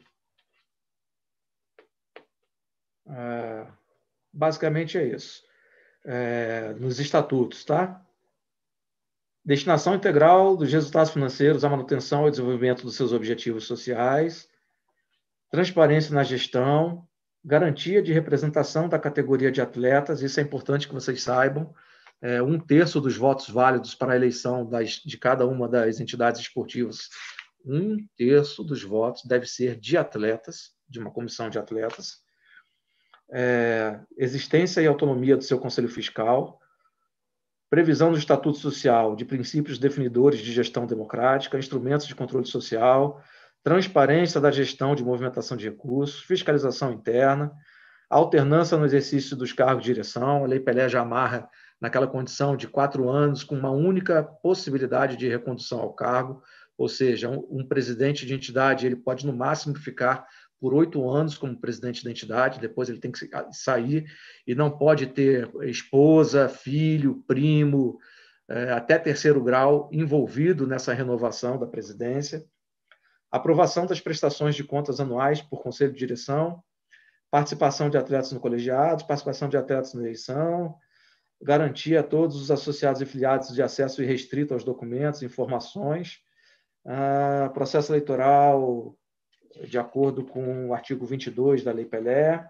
É, basicamente é isso. É, nos estatutos, tá? Destinação integral dos resultados financeiros à manutenção e desenvolvimento dos seus objetivos sociais, transparência na gestão, garantia de representação da categoria de atletas, isso é importante que vocês saibam, é, um terço dos votos válidos para a eleição das, de cada uma das entidades esportivas, um terço dos votos deve ser de atletas, de uma comissão de atletas, é, existência e autonomia do seu conselho fiscal, previsão do Estatuto Social de princípios definidores de gestão democrática, instrumentos de controle social, transparência da gestão de movimentação de recursos, fiscalização interna, alternância no exercício dos cargos de direção. A Lei Pelé já amarra naquela condição de quatro anos, com uma única possibilidade de recondução ao cargo, ou seja, um, um presidente de entidade ele pode, no máximo, ficar por oito anos como presidente da entidade, depois ele tem que sair e não pode ter esposa, filho, primo, até terceiro grau envolvido nessa renovação da presidência. Aprovação das prestações de contas anuais por conselho de direção, participação de atletas no colegiado, participação de atletas na eleição, garantia a todos os associados e filiados de acesso irrestrito aos documentos, informações, processo eleitoral de acordo com o artigo vinte e dois da Lei Pelé.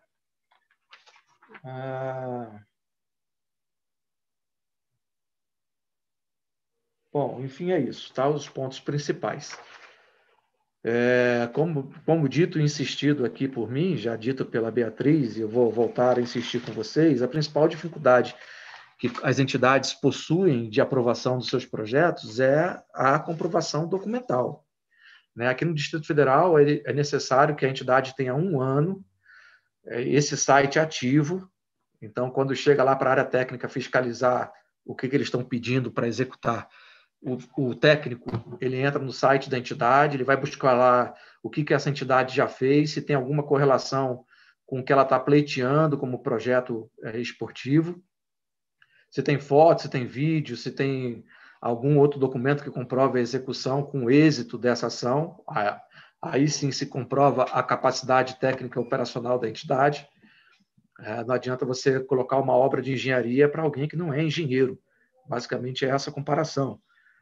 Ah, bom, enfim, é isso, tá? Os pontos principais. É, como, como dito e insistido aqui por mim, já dito pela Beatriz, e eu vou voltar a insistir com vocês, a principal dificuldade que as entidades possuem de aprovação dos seus projetos é a comprovação documental. Aqui no Distrito Federal, é necessário que a entidade tenha um ano esse site ativo. Então, quando chega lá para a área técnica fiscalizar o que, que eles estão pedindo para executar, o, o técnico ele entra no site da entidade, ele vai buscar lá o que, que essa entidade já fez, se tem alguma correlação com o que ela está pleiteando como projeto é, esportivo, se tem foto, se tem vídeo, se tem algum outro documento que comprove a execução com êxito dessa ação, aí sim se comprova a capacidade técnica operacional da entidade. Não adianta você colocar uma obra de engenharia para alguém que não é engenheiro. Basicamente é essa a comparação.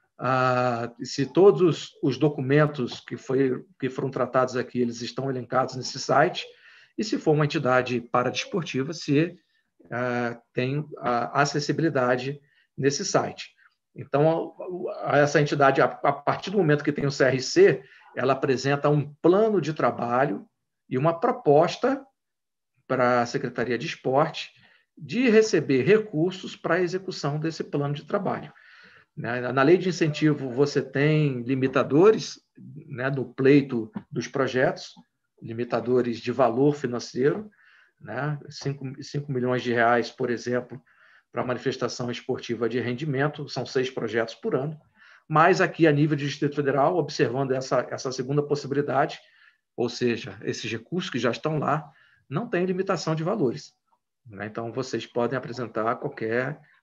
Se todos os documentos que, foi, que foram tratados aqui, eles estão elencados nesse site, e se for uma entidade paradesportiva, se tem a acessibilidade nesse site. Então, essa entidade, a partir do momento que tem o C R C, ela apresenta um plano de trabalho e uma proposta para a Secretaria de Esporte de receber recursos para a execução desse plano de trabalho. Na lei de incentivo, você tem limitadores, né, no pleito dos projetos, limitadores de valor financeiro, né, cinco milhões de reais, por exemplo, para manifestação esportiva de rendimento, são seis projetos por ano, mas aqui a nível de Distrito Federal, observando essa, essa segunda possibilidade, ou seja, esses recursos que já estão lá, não tem limitação de valores. Né? Então, vocês podem apresentar qualquer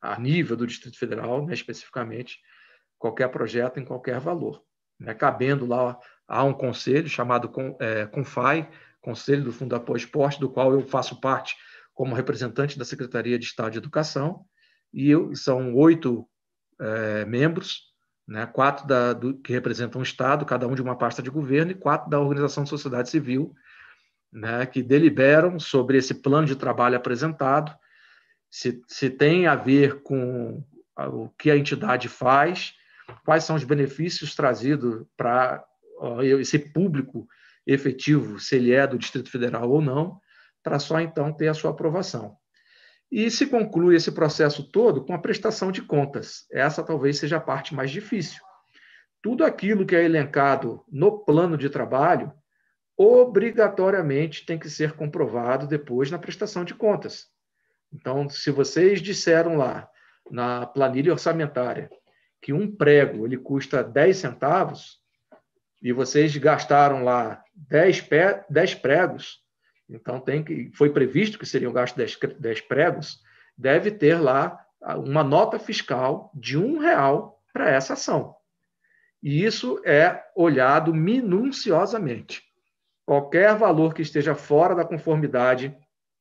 a nível do Distrito Federal, né, especificamente, qualquer projeto em qualquer valor. Né, cabendo lá, há um conselho chamado é, CONFAE, Conselho do Fundo de Apoio ao Esporte, do qual eu faço parte como representante da Secretaria de Estado de Educação, e eu, são oito é, membros, né, quatro da, do, que representam o Estado, cada um de uma pasta de governo, e quatro da Organização de Sociedade Civil, né, que deliberam sobre esse plano de trabalho apresentado, se, se tem a ver com o que a entidade faz, quais são os benefícios trazidos para esse público efetivo, se ele é do Distrito Federal ou não, para só então ter a sua aprovação. E se conclui esse processo todo com a prestação de contas. Essa talvez seja a parte mais difícil. Tudo aquilo que é elencado no plano de trabalho, obrigatoriamente tem que ser comprovado depois na prestação de contas. Então, se vocês disseram lá, na planilha orçamentária, que um prego ele custa dez centavos, e vocês gastaram lá dez, pé, dez pregos, então tem que, foi previsto que seriam gastos dez pregos, deve ter lá uma nota fiscal de um real para essa ação. E isso é olhado minuciosamente. Qualquer valor que esteja fora da conformidade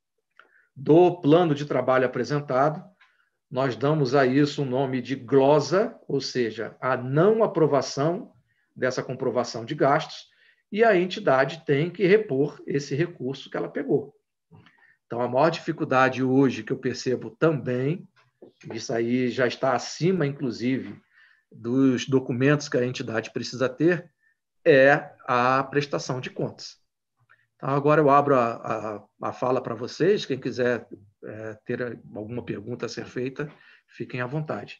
do plano de trabalho apresentado, nós damos a isso o nome de glosa, ou seja, a não aprovação dessa comprovação de gastos, e a entidade tem que repor esse recurso que ela pegou. Então, a maior dificuldade hoje que eu percebo também, isso aí já está acima, inclusive, dos documentos que a entidade precisa ter, é a prestação de contas. Então, agora eu abro a, a, a fala para vocês, quem quiser é, ter alguma pergunta a ser feita, fiquem à vontade.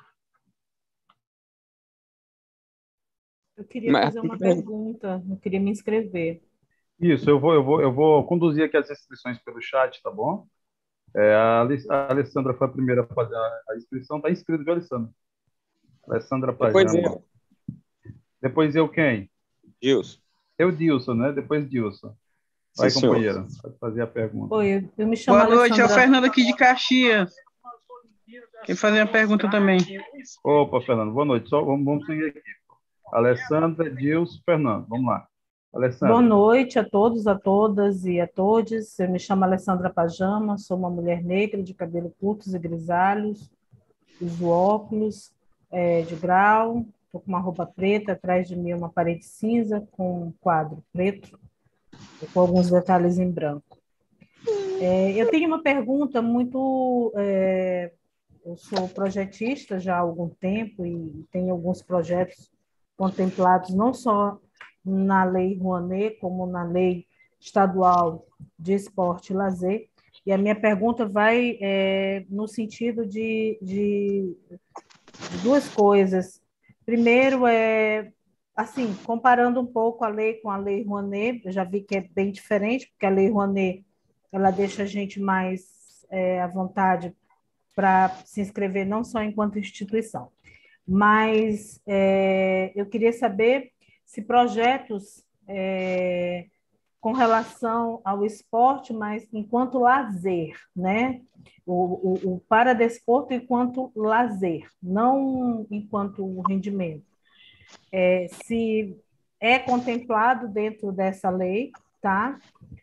Eu queria fazer uma pergunta, eu queria me inscrever. Isso, eu vou, eu vou, eu vou conduzir aqui as inscrições pelo chat, tá bom? É, a, a Alessandra foi a primeira a fazer a, a inscrição, está inscrito, viu, Alessandra? Alessandra Pajama. Depois eu. Depois eu quem? Dilson. Eu, Dilson, né? Depois Dilson. Vai, Sim, companheira, vai fazer a pergunta. Oi, eu, eu me chamo Boa noite, Alessandra... é o Fernando aqui de Caxias. Quem fazer uma pergunta também. Opa, Fernando, boa noite. Só, vamos, vamos seguir aqui. Alessandra, Dilson, Fernando, vamos lá. Alessandra. Boa noite a todos, a todas e a todos. Eu me chamo Alessandra Pajama, sou uma mulher negra de cabelo curtos e grisalhos, uso óculos é, de grau, estou com uma roupa preta, atrás de mim uma parede cinza com um quadro preto, com alguns detalhes em branco. É, eu tenho uma pergunta muito... É, eu sou projetista já há algum tempo e tenho alguns projetos contemplados não só na Lei Rouanet, como na Lei Estadual de Esporte e Lazer. E a minha pergunta vai é, no sentido de, de, de duas coisas. Primeiro, é, assim, comparando um pouco a lei com a Lei Rouanet, eu já vi que é bem diferente, porque a Lei Rouanet ela deixa a gente mais é, à vontade para se inscrever não só enquanto instituição. Mas é, eu queria saber se projetos é, com relação ao esporte, mas enquanto lazer, né? O, o, o paradesporto enquanto lazer, não enquanto rendimento. É, se é contemplado dentro dessa lei, tá?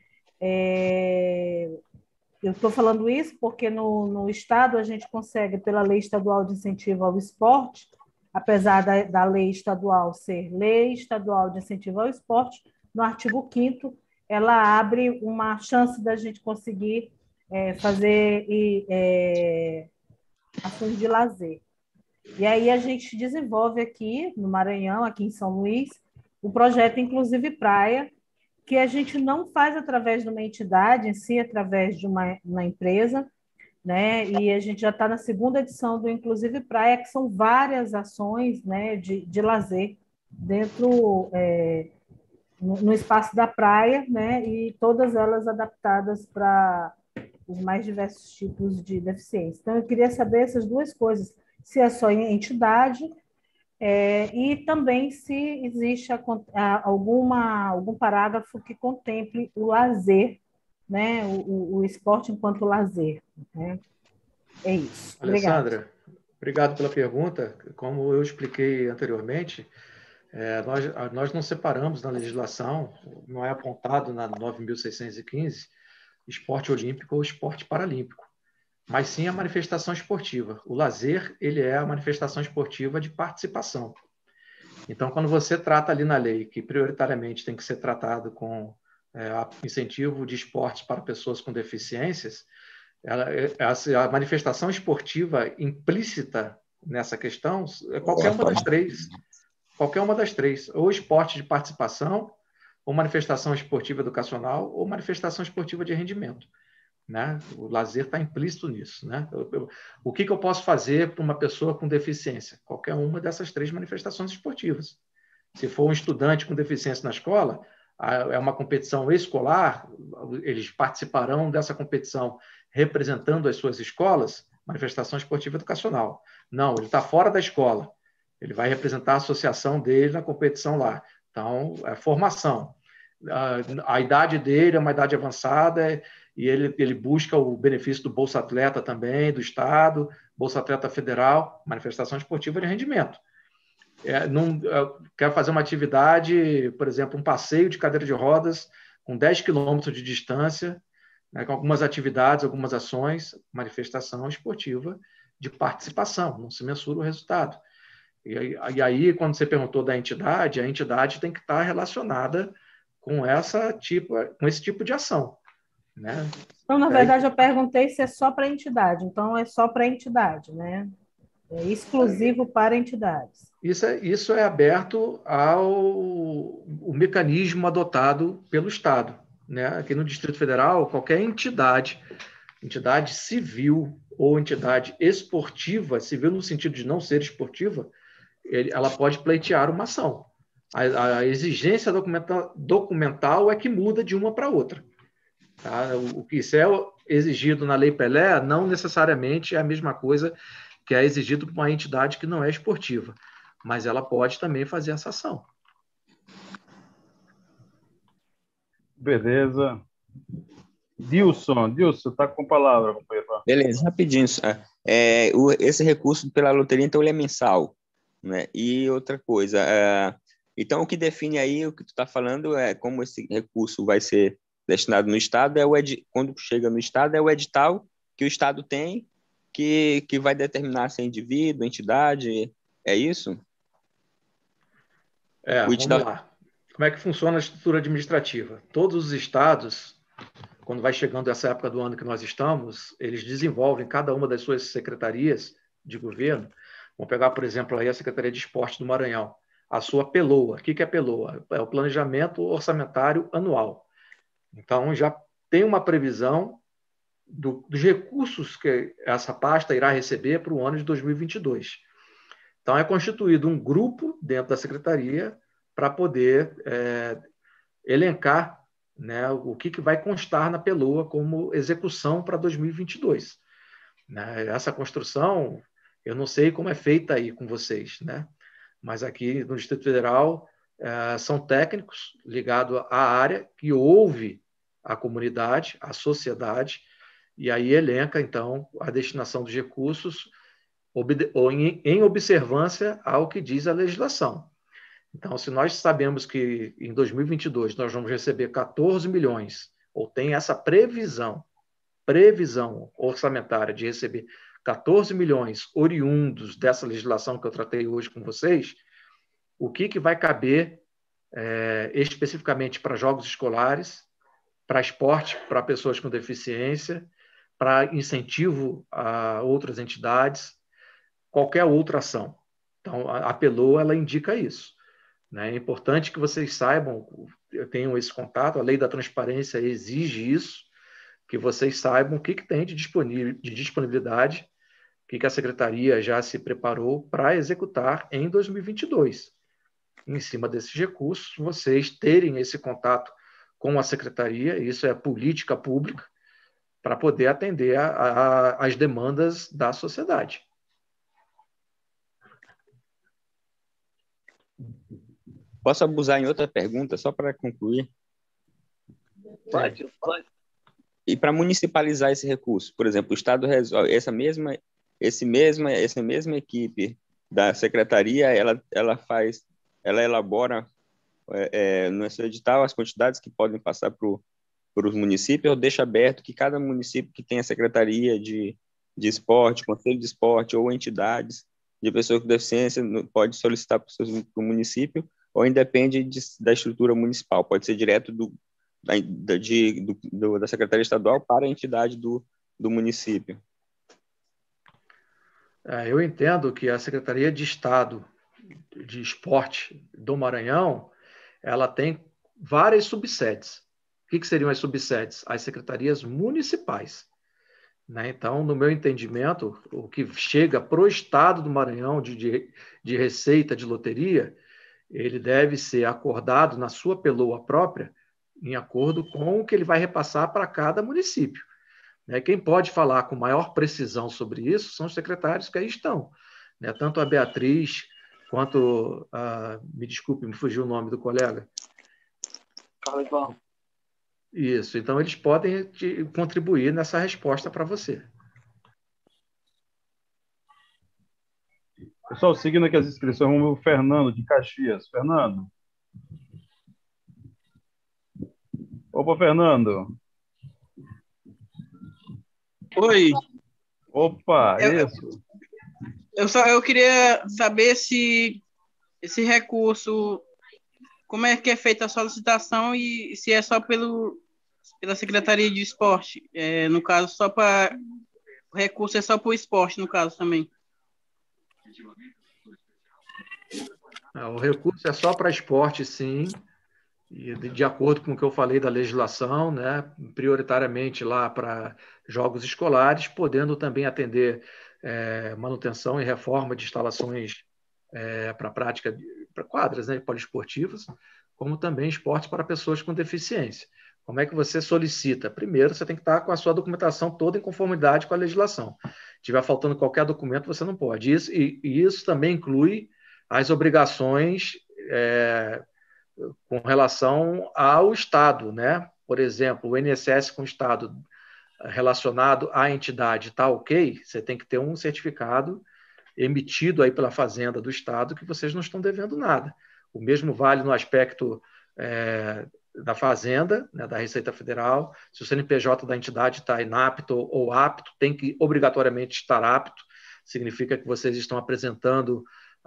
É, eu estou falando isso porque no, no Estado a gente consegue, pela Lei Estadual de Incentivo ao Esporte, apesar da, da lei estadual ser Lei Estadual de Incentivo ao Esporte, no artigo quinto, ela abre uma chance da gente conseguir é, fazer e, é, ações de lazer. E aí a gente desenvolve aqui no Maranhão, aqui em São Luís, o projeto Inclusive Praia, que a gente não faz através de uma entidade em si, através de uma, uma empresa, né? E a gente já está na segunda edição do Inclusive Praia, que são várias ações, né, de, de lazer dentro, é, no, no espaço da praia, né, e todas elas adaptadas para os mais diversos tipos de deficiência. Então, eu queria saber essas duas coisas, se é só em entidade, é, e também se existe a, a, alguma, algum parágrafo que contemple o lazer, né, o, o esporte enquanto lazer, né? É isso. Alessandra, obrigado pela pergunta. Como eu expliquei anteriormente, é, nós, nós não separamos na legislação, não é apontado na nove mil seiscentos e quinze, esporte olímpico ou esporte paralímpico, mas sim a manifestação esportiva. O lazer, ele é a manifestação esportiva de participação. Então, quando você trata ali na lei que prioritariamente tem que ser tratado com é, incentivo de esportes para pessoas com deficiências, ela, a, a manifestação esportiva implícita nessa questão é qualquer uma das três. Qualquer uma das três. Ou esporte de participação, ou manifestação esportiva educacional, ou manifestação esportiva de rendimento. Né? O lazer está implícito nisso. Né? Eu, eu, o que, que eu posso fazer para uma pessoa com deficiência? Qualquer uma dessas três manifestações esportivas. Se for um estudante com deficiência na escola, é uma competição escolar, eles participarão dessa competição representando as suas escolas, manifestação esportiva educacional. Não, ele está fora da escola, ele vai representar a associação dele na competição lá. Então, é formação. A, a idade dele é uma idade avançada e ele, ele busca o benefício do Bolsa Atleta também, do Estado, Bolsa Atleta Federal, manifestação esportiva de rendimento. É, não, quer fazer uma atividade, por exemplo, um passeio de cadeira de rodas com dez quilômetros de distância, né, com algumas atividades, algumas ações, manifestação esportiva de participação, não se mensura o resultado. E aí, e aí, quando você perguntou da entidade, a entidade tem que estar relacionada com, essa tipo, com esse tipo de ação. Né? Então, na verdade, eu perguntei se é só para a entidade, então é só para a entidade, né? É exclusivo para entidades. Isso é, isso é aberto ao o mecanismo adotado pelo Estado. Né? Aqui no Distrito Federal, qualquer entidade, entidade civil ou entidade esportiva, civil no sentido de não ser esportiva, ele, ela pode pleitear uma ação. A, a exigência documental, documental é que muda de uma para outra. Tá? O, o que isso é exigido na Lei Pelé não necessariamente é a mesma coisa que é exigido por uma entidade que não é esportiva, mas ela pode também fazer essa ação. Beleza. Dilson, Dilson, está com a palavra, companheiro. Beleza, rapidinho. É, o, esse recurso pela loteria, então, ele é mensal. Né? E outra coisa, é, então, o que define aí, o que tu está falando, é como esse recurso vai ser destinado no Estado, é o ed, quando chega no Estado, é o edital que o Estado tem, que, que vai determinar se é indivíduo, entidade, é isso? É, vamos lá. Como é que funciona a estrutura administrativa? Todos os estados, quando vai chegando essa época do ano que nós estamos, eles desenvolvem cada uma das suas secretarias de governo. Vamos pegar, por exemplo, aí a Secretaria de Esporte do Maranhão, a sua PELOA. O que é PELOA? É o Planejamento Orçamentário Anual. Então, já tem uma previsão do, dos recursos que essa pasta irá receber para o ano de dois mil e vinte e dois. Então, é constituído um grupo dentro da secretaria para poder é, elencar, né, o que, que vai constar na PELOA como execução para dois mil e vinte e dois. Né? Essa construção, eu não sei como é feita aí com vocês, né? Mas aqui no Distrito Federal é, são técnicos ligados à área que ouve a comunidade, a sociedade, e aí elenca, então, a destinação dos recursos em observância ao que diz a legislação. Então, se nós sabemos que em dois mil e vinte e dois nós vamos receber quatorze milhões, ou tem essa previsão, previsão orçamentária de receber quatorze milhões oriundos dessa legislação que eu tratei hoje com vocês, o que, que vai caber é, especificamente para jogos escolares, para esporte, para pessoas com deficiência, para incentivo a outras entidades, qualquer outra ação. Então, a PELOA, ela indica isso. Né? É importante que vocês saibam, tenham esse contato, a lei da transparência exige isso, que vocês saibam o que, que tem de, de disponibilidade, o que, que a Secretaria já se preparou para executar em dois mil e vinte e dois. Em cima desses recursos, vocês terem esse contato com a Secretaria, isso é política pública, para poder atender a, a, as demandas da sociedade. Posso abusar em outra pergunta, só para concluir? Pode, pode. e para municipalizar esse recurso, por exemplo, o Estado resolve, essa mesma, esse mesma, essa mesma equipe da secretaria, ela, ela faz, ela elabora é, é, no seu edital as quantidades que podem passar para os municípios, ou deixa aberto que cada município que tenha secretaria de, de esporte, conselho de esporte ou entidades de pessoas com deficiência pode solicitar para o município, ou independe de, da estrutura municipal, pode ser direto do, da, de, do, do, da Secretaria Estadual para a entidade do, do município. É, eu entendo que a Secretaria de Estado de Esporte do Maranhão, ela tem várias subsedes. O que, que seriam as subsedes? As secretarias municipais. Né? Então, no meu entendimento, o que chega para o Estado do Maranhão de, de, de receita de loteria, ele deve ser acordado na sua peloa própria, em acordo com o que ele vai repassar para cada município. Né? Quem pode falar com maior precisão sobre isso são os secretários que aí estão. Né? Tanto a Beatriz, quanto a... Me desculpe, me fugiu o nome do colega. Carlos. Isso, então eles podem te contribuir nessa resposta para você. Pessoal, seguindo aqui as inscrições, vamos ver o Fernando de Caxias. Fernando. Opa, Fernando. Oi. Opa, eu, isso. Eu, só, eu queria saber se esse recurso, como é que é feita a solicitação e se é só pelo, pela Secretaria de Esporte. É, no caso, só para... O recurso é só para o esporte, no caso, também. O recurso é só para esporte, sim, e de, de acordo com o que eu falei da legislação, né, prioritariamente lá para jogos escolares, podendo também atender é, manutenção e reforma de instalações é, para prática, para quadras, né, poliesportivas, como também esportes para pessoas com deficiência. Como é que você solicita? Primeiro, você tem que estar com a sua documentação toda em conformidade com a legislação. Se estiver faltando qualquer documento, você não pode. Isso, e, e isso também inclui as obrigações é, com relação ao Estado, né? Por exemplo, o I N S S com o Estado relacionado à entidade está ok, você tem que ter um certificado emitido aí pela Fazenda do Estado que vocês não estão devendo nada. O mesmo vale no aspecto é, da Fazenda, né, da Receita Federal. Se o C N P J da entidade está inapto ou apto, tem que obrigatoriamente estar apto, significa que vocês estão apresentando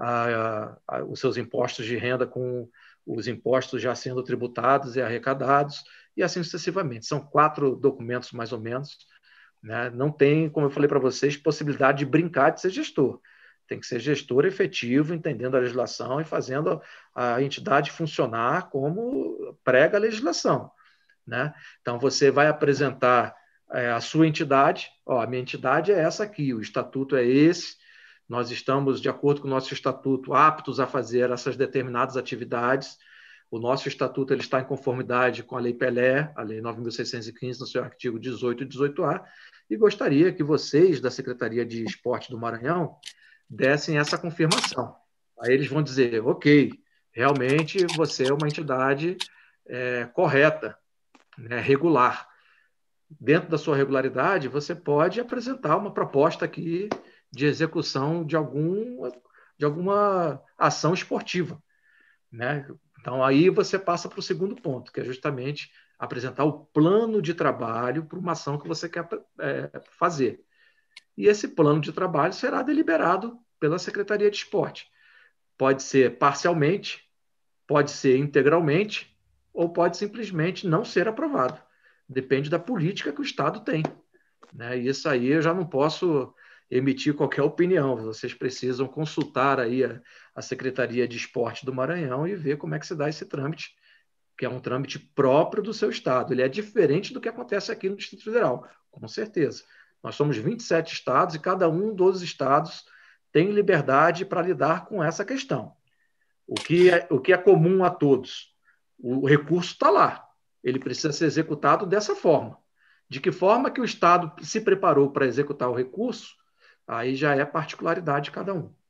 a, a, os seus impostos de renda com os impostos já sendo tributados e arrecadados, e assim sucessivamente. São quatro documentos, mais ou menos. Né? Não tem, como eu falei para vocês, possibilidade de brincar de ser gestor. Tem que ser gestor efetivo, entendendo a legislação e fazendo a entidade funcionar como prega a legislação. Né? Então, você vai apresentar é, a sua entidade. Ó, a minha entidade é essa aqui, o estatuto é esse, nós estamos, de acordo com o nosso estatuto, aptos a fazer essas determinadas atividades. O nosso estatuto ele está em conformidade com a Lei Pelé, a Lei nove mil seiscentos e quinze, no seu artigo dezoito e dezoito A, e gostaria que vocês, da Secretaria de Esporte do Maranhão, dessem essa confirmação. Aí eles vão dizer, ok, realmente você é uma entidade é, correta, né, regular. Dentro da sua regularidade, você pode apresentar uma proposta aqui de execução de, algum, de alguma ação esportiva. Né? Então, aí você passa para o segundo ponto, que é justamente apresentar o plano de trabalho para uma ação que você quer é, fazer. E esse plano de trabalho será deliberado pela Secretaria de Esporte. Pode ser parcialmente, pode ser integralmente, ou pode simplesmente não ser aprovado. Depende da política que o Estado tem. Né? E isso aí eu já não posso emitir qualquer opinião. Vocês precisam consultar aí a, a Secretaria de Esporte do Maranhão e ver como é que se dá esse trâmite, que é um trâmite próprio do seu Estado. Ele é diferente do que acontece aqui no Distrito Federal, com certeza. Nós somos vinte e sete estados e cada um dos estados tem liberdade para lidar com essa questão. O que é, o que é comum a todos? O recurso está lá. Ele precisa ser executado dessa forma. De que forma que o Estado se preparou para executar o recurso, aí já é particularidade de cada um.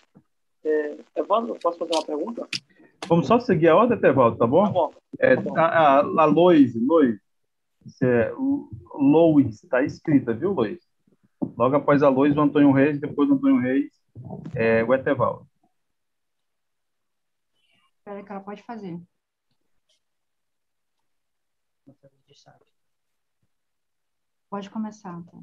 É, Evandro, posso fazer uma pergunta? Vamos só seguir a ordem, Evaldo, tá bom? Tá bom. É, Tá bom. a, a, a Lois, Lois é, o, Lois, está escrita, viu, Lois? Logo após a Lois, o Antônio Reis, depois do Antônio Reis, é, o Etevaldo. Espera que ela pode fazer. Pode começar, então.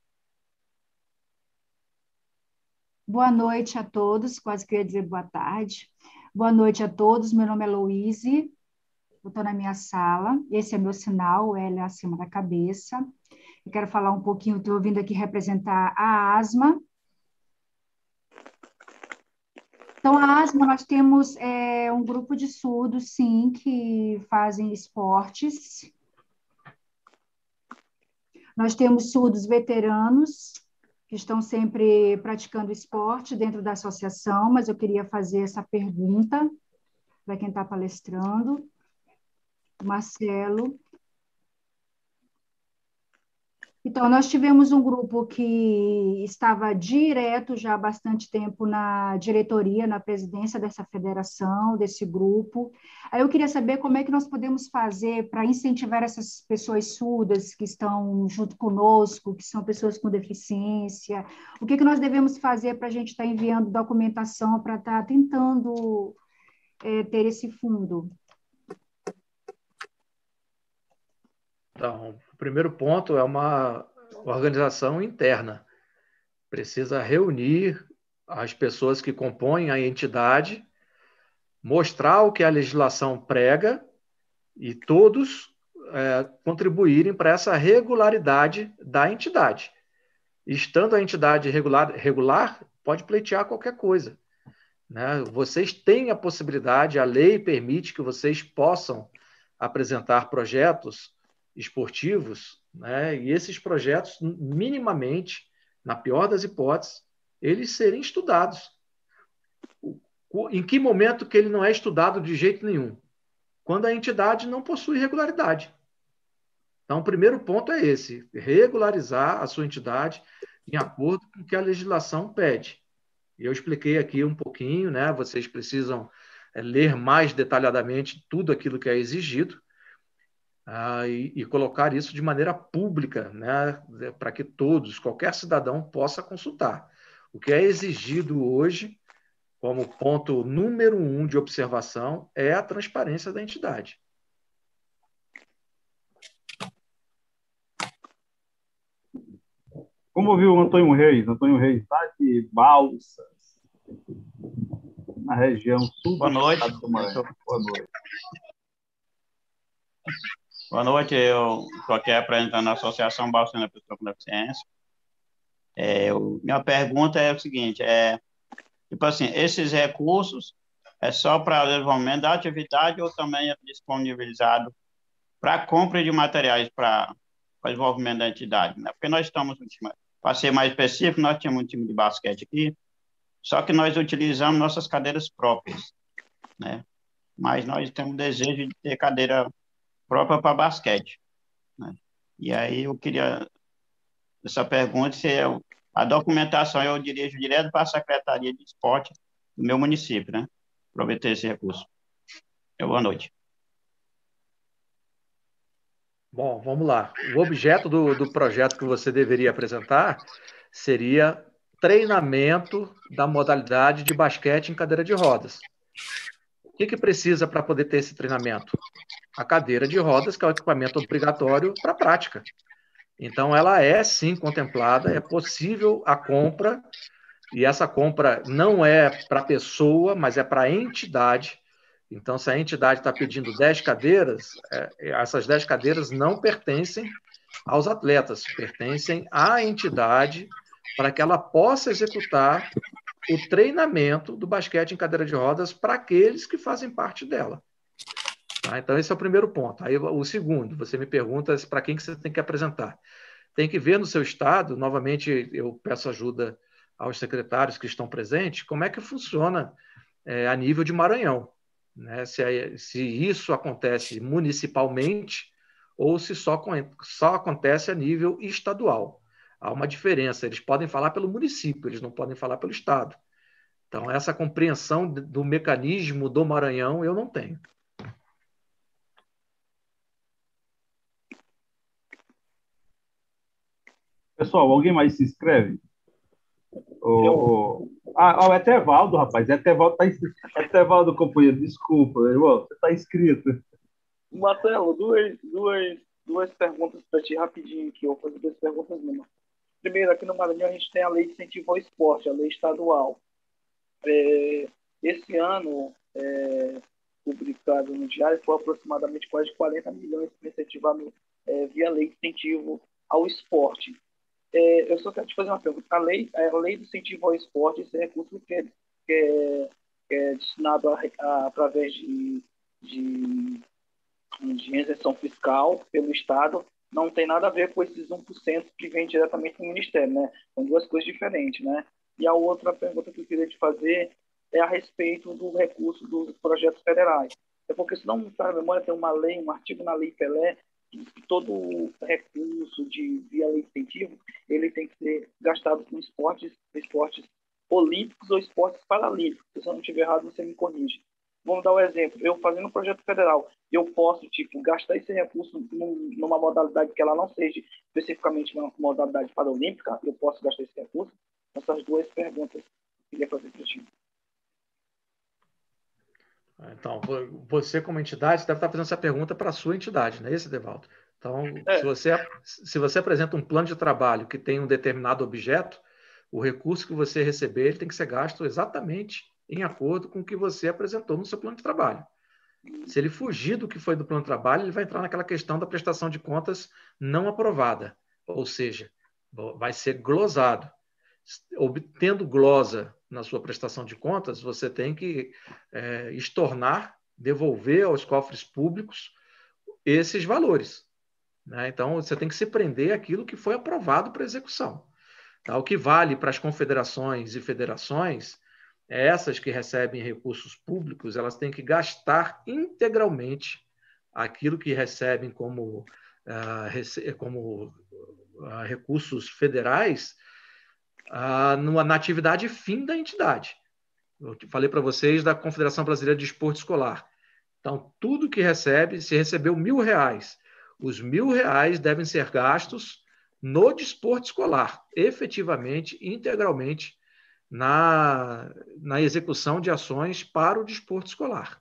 Boa noite a todos, quase queria dizer boa tarde. Boa noite a todos, meu nome é Louise, eu estou na minha sala, esse é meu sinal, L acima da cabeça. Eu quero falar um pouquinho, estou vindo aqui representar a ASMA. Então, a ASMA, nós temos é, um grupo de surdos, sim, que fazem esportes. Nós temos surdos veteranos, que estão sempre praticando esporte dentro da associação, mas eu queria fazer essa pergunta para quem está palestrando. Marcelo. Então, nós tivemos um grupo que estava direto já há bastante tempo na diretoria, na presidência dessa federação, desse grupo. Aí eu queria saber como é que nós podemos fazer para incentivar essas pessoas surdas que estão junto conosco, que são pessoas com deficiência. O que, que nós devemos fazer para a gente estar enviando documentação para estar tentando é, ter esse fundo? Então, o primeiro ponto é uma organização interna. Precisa reunir as pessoas que compõem a entidade, mostrar o que a legislação prega e todos é, contribuírem para essa regularidade da entidade. Estando a entidade regular, regular pode pleitear qualquer coisa, né? Vocês têm a possibilidade, a lei permite que vocês possam apresentar projetos esportivos, né? E esses projetos, minimamente, na pior das hipóteses, eles serem estudados. Em que momento que ele não é estudado de jeito nenhum? Quando a entidade não possui regularidade. Então, o primeiro ponto é esse, regularizar a sua entidade em acordo com o que a legislação pede. Eu expliquei aqui um pouquinho, né? Vocês precisam é, ler mais detalhadamente tudo aquilo que é exigido, Ah, e, e colocar isso de maneira pública, né, para que todos, qualquer cidadão, possa consultar. O que é exigido hoje, como ponto número um de observação, é a transparência da entidade. Como ouviu o Antônio Reis? Antônio Reis está de Balsas, na região sul Boa do noite. estado do Maranhão. Boa noite. Boa noite, eu estou aqui representando a Associação Balsas Pessoa com Deficiência. É, eu, minha pergunta é o seguinte, é, tipo assim, esses recursos é só para desenvolvimento da atividade ou também é disponibilizado para compra de materiais para o desenvolvimento da entidade, né? Porque nós estamos, para ser mais específico, nós tínhamos um time de basquete aqui, só que nós utilizamos nossas cadeiras próprias, né? Mas nós temos desejo de ter cadeira própria para basquete, né? E aí eu queria essa pergunta se eu, a documentação eu dirijo direto para a Secretaria de Esporte do meu município, né? Para obter esse recurso. Eu, boa noite. Bom, vamos lá. O objeto do, do projeto que você deveria apresentar seria treinamento da modalidade de basquete em cadeira de rodas. O que, que precisa para poder ter esse treinamento? A cadeira de rodas, que é o equipamento obrigatório para a prática. Então, ela é, sim, contemplada, é possível a compra, e essa compra não é para a pessoa, mas é para a entidade. Então, se a entidade está pedindo dez cadeiras, é, essas dez cadeiras não pertencem aos atletas, pertencem à entidade para que ela possa executar o treinamento do basquete em cadeira de rodas para aqueles que fazem parte dela. Tá? Então, esse é o primeiro ponto. Aí, o segundo, você me pergunta para quem que você tem que apresentar. Tem que ver no seu estado, novamente, eu peço ajuda aos secretários que estão presentes, como é que funciona é, a nível de Maranhão. Né? Se, se isso acontece municipalmente ou se só, só acontece a nível estadual. Há uma diferença, eles podem falar pelo município, eles não podem falar pelo estado. Então, essa compreensão do mecanismo do Maranhão eu não tenho. Pessoal, alguém mais se inscreve? O, o... Ah, o Etevaldo, rapaz. Etevaldo está inscrito. Etevaldo, companheiro, desculpa, irmão. Você está inscrito. Marcelo, duas, duas, duas perguntas para ti rapidinho aqui. Eu vou fazer duas perguntas mesmo. Primeiro, aqui no Maranhão, a gente tem a Lei de Incentivo ao Esporte, a lei estadual. É, esse ano, é, publicado no Diário, foi aproximadamente quase quarenta milhões para incentivar é, via Lei de Incentivo ao Esporte. É, eu só quero te fazer uma pergunta. A lei, a lei do incentivo ao esporte, esse recurso que é, que é, que é destinado a, a, através de, de, de isenção fiscal pelo Estado, não tem nada a ver com esses um por cento que vem diretamente do Ministério, né? São duas coisas diferentes, né? E a outra pergunta que eu queria te fazer é a respeito do recurso dos projetos federais. É porque, se não me falha a memória, tem uma lei, um artigo na Lei Pelé, que todo recurso de via lei de incentivo ele tem que ser gastado com esportes, esportes olímpicos ou esportes paralímpicos. Se eu não estiver errado, você me corrige. Vamos dar um exemplo. Eu fazendo um projeto federal, eu posso tipo gastar esse recurso numa modalidade que ela não seja especificamente uma modalidade paralímpica, eu posso gastar esse recurso? Essas duas perguntas que eu queria fazer para ti. Então, você como entidade deve estar fazendo essa pergunta para a sua entidade, não é isso, Edevaldo? Então, é. se, você, se você apresenta um plano de trabalho que tem um determinado objeto, o recurso que você receber ele tem que ser gasto exatamente em acordo com o que você apresentou no seu plano de trabalho. Se ele fugir do que foi do plano de trabalho, ele vai entrar naquela questão da prestação de contas não aprovada, ou seja, vai ser glosado. Obtendo glosa na sua prestação de contas, você tem que é, estornar, devolver aos cofres públicos esses valores. Né? Então, você tem que se prender àquilo que foi aprovado para execução. Tá? O que vale para as confederações e federações, essas que recebem recursos públicos, elas têm que gastar integralmente aquilo que recebem como, uh, rece- como uh, recursos federais uh, na atividade fim da entidade. Eu falei para vocês da Confederação Brasileira de Esporte Escolar. Então, tudo que recebe, se recebeu mil reais, os mil reais devem ser gastos no desporto escolar, efetivamente, integralmente, na, na execução de ações para o desporto escolar.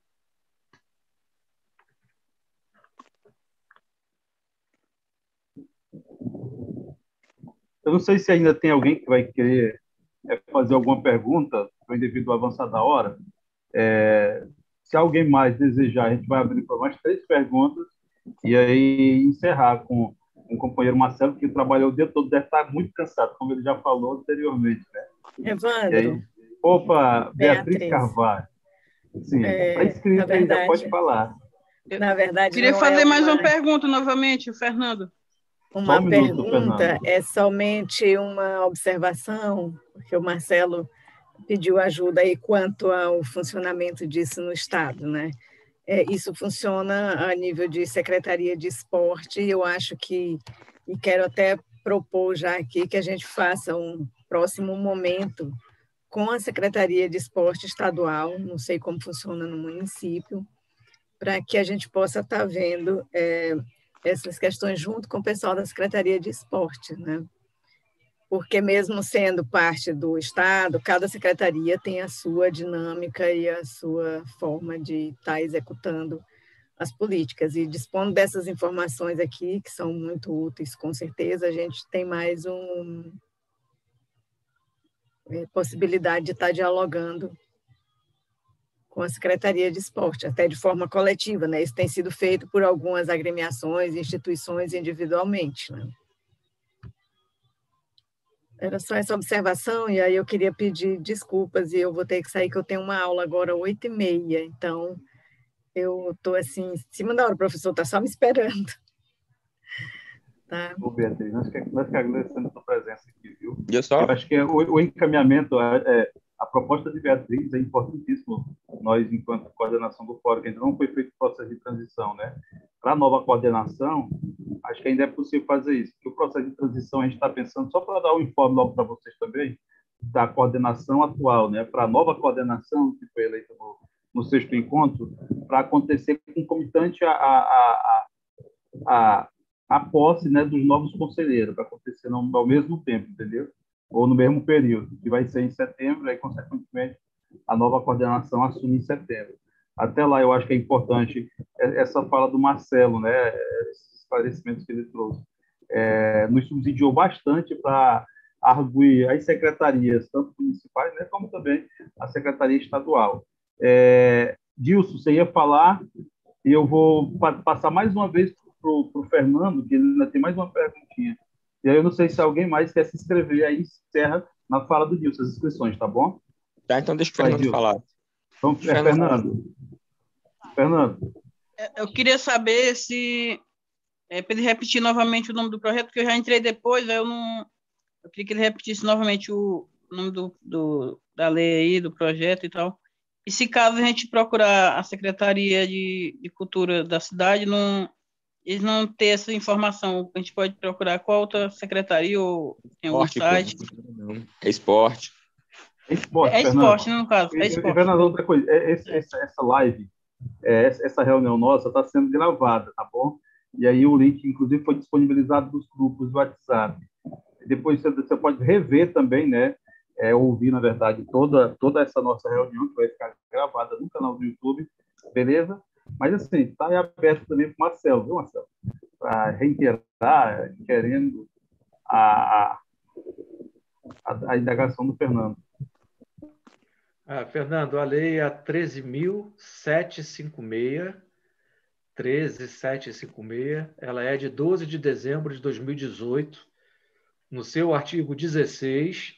Eu não sei se ainda tem alguém que vai querer fazer alguma pergunta, devido ao avançar da hora. É, se alguém mais desejar, a gente vai abrir para mais três perguntas e aí encerrar com o companheiro Marcelo, que trabalhou o dia todo, deve estar muito cansado, como ele já falou anteriormente. Né? Evandro. Aí, opa, Beatriz, Beatriz Carvalho. Sim, está é, inscrito aí, já pode falar. Na verdade, queria não fazer é uma... mais uma pergunta novamente, o Fernando. Uma um minuto, pergunta Fernando. É somente uma observação, porque o Marcelo pediu ajuda aí quanto ao funcionamento disso no Estado, né? É, isso funciona a nível de Secretaria de Esporte, e eu acho que, e quero até propor já aqui que a gente faça um próximo momento com a Secretaria de Esporte Estadual, não sei como funciona no município, para que a gente possa estar vendo é, essas questões junto com o pessoal da Secretaria de Esporte, né? Porque mesmo sendo parte do Estado, cada secretaria tem a sua dinâmica e a sua forma de estar executando as políticas. E dispondo dessas informações aqui, que são muito úteis, com certeza, a gente tem mais uma é, possibilidade de estar dialogando com a Secretaria de Esporte, até de forma coletiva, né? Isso tem sido feito por algumas agremiações, instituições individualmente, né? Era só essa observação, e aí eu queria pedir desculpas, e eu vou ter que sair, que eu tenho uma aula agora, oito e meia, então eu estou assim, em cima da hora, o professor está só me esperando. Tá? Ô, Beatriz, nós que, nós que agradecemos a sua presença aqui, viu? Eu só? Eu acho que é, o, o encaminhamento, é, é, a proposta de Beatriz é importantíssimo, nós, enquanto coordenação do fórum, que ainda não foi feito o processo de transição, né? Para a nova coordenação, acho que ainda é possível fazer isso, porque o processo de transição a gente está pensando, só para dar um informe logo para vocês também, da coordenação atual, né? Para a nova coordenação, que foi eleita no, no sexto encontro, para acontecer concomitante a, a, a, a, a posse, né, dos novos conselheiros, para acontecer no, ao mesmo tempo, entendeu? Ou no mesmo período, que vai ser em setembro, e, consequentemente, a nova coordenação assume em setembro. Até lá, eu acho que é importante essa fala do Marcelo, né, esses esclarecimentos que ele trouxe. É, nos subsidiou bastante para arguir as secretarias, tanto municipais, né, como também a secretaria estadual. É, Dilson, você ia falar, e eu vou pa passar mais uma vez para o Fernando, que ele ainda tem mais uma perguntinha. E aí eu não sei se alguém mais quer se inscrever, aí encerra na fala do Dilson as inscrições, tá bom? Tá, então deixa o Fernando Vai, falar. Então, é, Fernando. Fernando. Eu queria saber se... É, para ele repetir novamente o nome do projeto, porque eu já entrei depois, eu não... Eu queria que ele repetisse novamente o nome do, do, da lei aí, do projeto e tal. E se caso a gente procurar a Secretaria de, de Cultura da cidade, não, eles não têm essa informação, a gente pode procurar qual outra secretaria ou em algum Esporte, site? Não. É esporte. É esporte, É, é esporte, né, Fernando. no caso, é E, esporte. Fernando, outra coisa, esse, essa, essa live, é, essa reunião nossa está sendo gravada, tá bom? E aí o link, inclusive, foi disponibilizado nos grupos do WhatsApp. Depois você, você pode rever também, né? É, ouvir, na verdade, toda, toda essa nossa reunião, que vai ficar gravada no canal do YouTube, beleza? Mas, assim, está aberto também para o Marcelo, viu, Marcelo? Para reiterar, querendo a, a, a indagação do Fernando. Ah, Fernando, a lei é a treze mil setecentos e cinquenta e seis, treze mil setecentos e cinquenta e seis, ela é de doze de dezembro de dois mil e dezoito, no seu artigo dezesseis,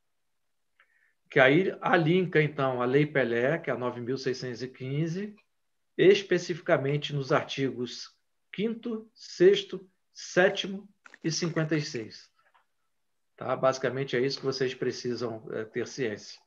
que aí alinka, então, a Lei Pelé, que é a nove mil seiscentos e quinze, especificamente nos artigos quinto, sexto, sétimo e cinquenta e seis. Tá? Basicamente é isso que vocês precisam é, ter ciência.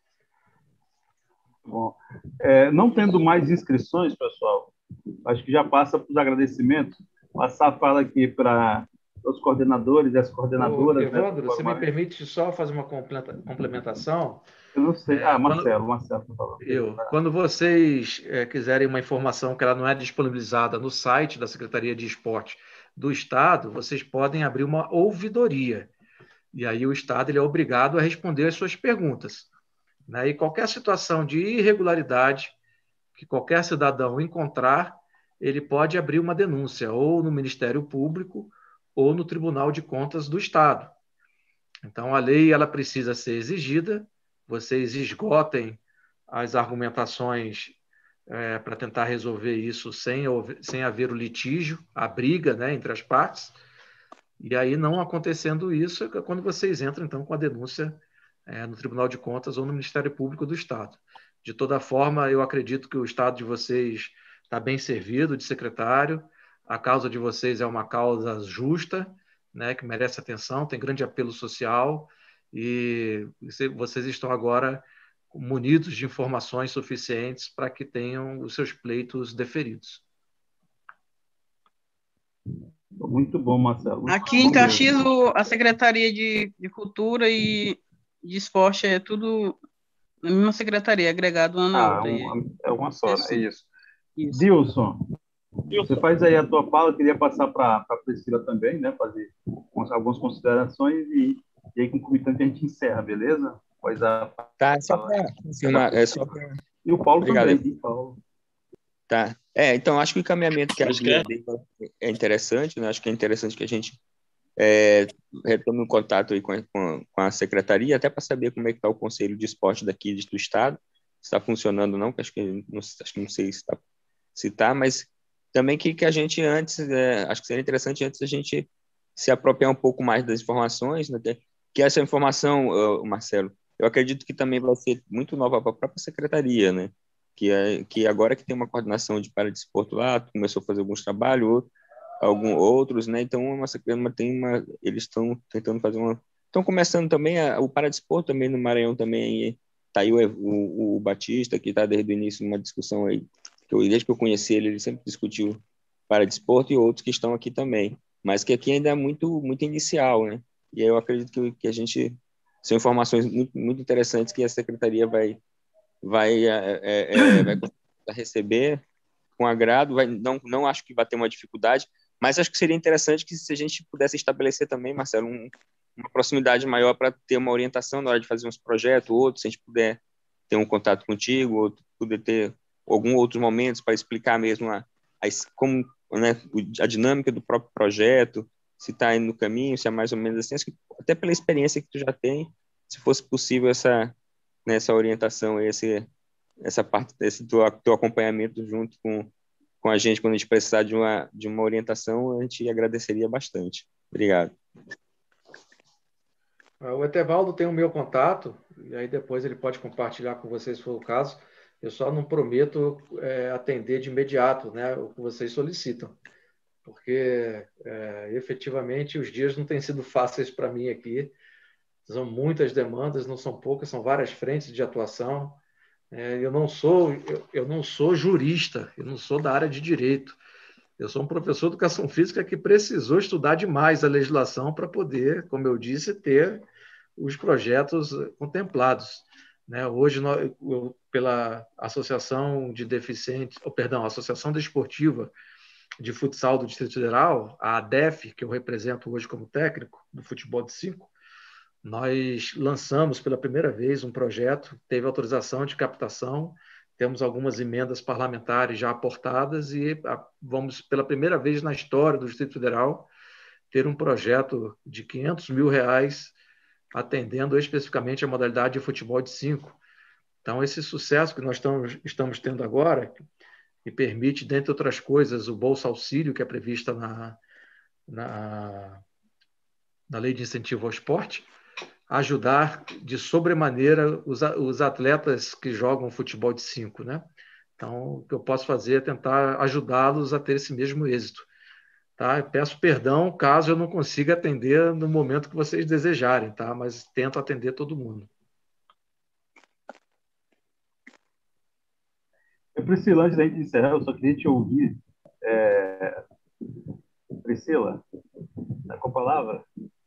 Bom, é, não tendo mais inscrições, pessoal, acho que já passa para os agradecimentos, passar a fala aqui para os coordenadores e as coordenadoras. Ô, Evandro, né, você me permite só fazer uma complementação? Eu não sei. É, Ah, Marcelo, quando, Marcelo. Marcelo eu, quando vocês é, quiserem uma informação que ela não é disponibilizada no site da Secretaria de Esporte do Estado, vocês podem abrir uma ouvidoria. E aí o Estado ele é obrigado a responder as suas perguntas. Né? E qualquer situação de irregularidade que qualquer cidadão encontrar, ele pode abrir uma denúncia ou no Ministério Público ou no Tribunal de Contas do Estado. Então, a lei ela precisa ser exigida, vocês esgotem as argumentações é, para tentar resolver isso sem, sem haver o litígio, a briga, né, entre as partes, e aí, não acontecendo isso, é quando vocês entram, então, com a denúncia é, no Tribunal de Contas ou no Ministério Público do Estado. De toda forma, eu acredito que o Estado de vocês está bem servido de secretário, a causa de vocês é uma causa justa, né, que merece atenção, tem grande apelo social, e vocês estão agora munidos de informações suficientes para que tenham os seus pleitos deferidos. Muito bom, Marcelo. Muito Aqui em Caxias, a Secretaria de, de Cultura e de Esporte é tudo na mesma secretaria, agregado uma na ah, outra. Um, é uma só, né? É isso. isso. Dilson, você faz aí a tua fala, eu queria passar para a Priscila também, né? Fazer algumas considerações e, e aí com o comitante a gente encerra, beleza? Pois a... Tá, só para confirmar, é só pra... E o Paulo Obrigado, também, Paulo. Tá. É, então, acho que o encaminhamento que a Bia é interessante, né? Acho que é interessante que a gente é, retome um contato aí com a, com a secretaria, até para saber como é que está o Conselho de Esporte daqui do Estado, se está funcionando ou não, que acho que não, acho que não sei se está, se tá, mas também que, que a gente antes, é, acho que seria interessante antes a gente se apropriar um pouco mais das informações, né? Que essa informação, uh, Marcelo, eu acredito que também vai ser muito nova para a própria secretaria, né? Que, é, que agora que tem uma coordenação de paradesporto lá, começou a fazer alguns trabalhos, alguns outros, né? Então, uma, uma, tem uma, eles estão tentando fazer uma... Estão começando também, a, o paradesporto também no Maranhão também, está aí o, o, o Batista, que está desde o início numa discussão aí, que eu, desde que eu conheci ele, ele sempre discutiu paradesporto, e outros que estão aqui também, mas que aqui ainda é muito, muito inicial, né? E aí eu acredito que, que a gente... São informações muito, muito interessantes que a secretaria vai vai, é, é, vai receber com agrado, vai, não, não acho que vai ter uma dificuldade, Mas acho que seria interessante que se a gente pudesse estabelecer também, Marcelo, um, uma proximidade maior para ter uma orientação na hora de fazer uns projetos, outros, se a gente puder ter um contato contigo, ou poder ter algum outros momentos para explicar mesmo a, a, como, né, a dinâmica do próprio projeto, se está indo no caminho, se é mais ou menos assim, acho que até pela experiência que tu já tem, se fosse possível essa, né, essa orientação, esse, essa parte desse teu, teu acompanhamento junto com, com a gente, quando a gente precisar de uma, de uma orientação, a gente agradeceria bastante. Obrigado. O Etevaldo tem o meu contato, e aí depois ele pode compartilhar com vocês, se for o caso. Eu só não prometo é, atender de imediato, né, o que vocês solicitam, porque é, efetivamente os dias não têm sido fáceis para mim aqui. São muitas demandas, não são poucas, são várias frentes de atuação. É, eu não sou, eu, eu não sou jurista, eu não sou da área de direito. Eu sou um professor de educação física que precisou estudar demais a legislação para poder, como eu disse, ter os projetos contemplados. Né? Hoje, nós, eu, pela Associação de Deficientes, oh, perdão, Associação Desportiva de Futsal do Distrito Federal, a ADEF, que eu represento hoje como técnico do futebol de cinco, nós lançamos pela primeira vez um projeto, teve autorização de captação, temos algumas emendas parlamentares já aportadas e vamos, pela primeira vez na história do Distrito Federal, ter um projeto de quinhentos mil reais atendendo especificamente a modalidade de futebol de cinco. Então, esse sucesso que nós estamos, estamos tendo agora, que permite, dentre outras coisas, o Bolsa Auxílio, que é prevista na, na, na Lei de Incentivo ao Esporte, ajudar de sobremaneira os, os atletas que jogam futebol de cinco, né? Então, o que eu posso fazer é tentar ajudá-los a ter esse mesmo êxito. Tá? Eu peço perdão caso eu não consiga atender no momento que vocês desejarem, tá? Mas tento atender todo mundo. Priscila, antes da gente encerrar, eu só queria te ouvir. É... Priscila, está com a palavra?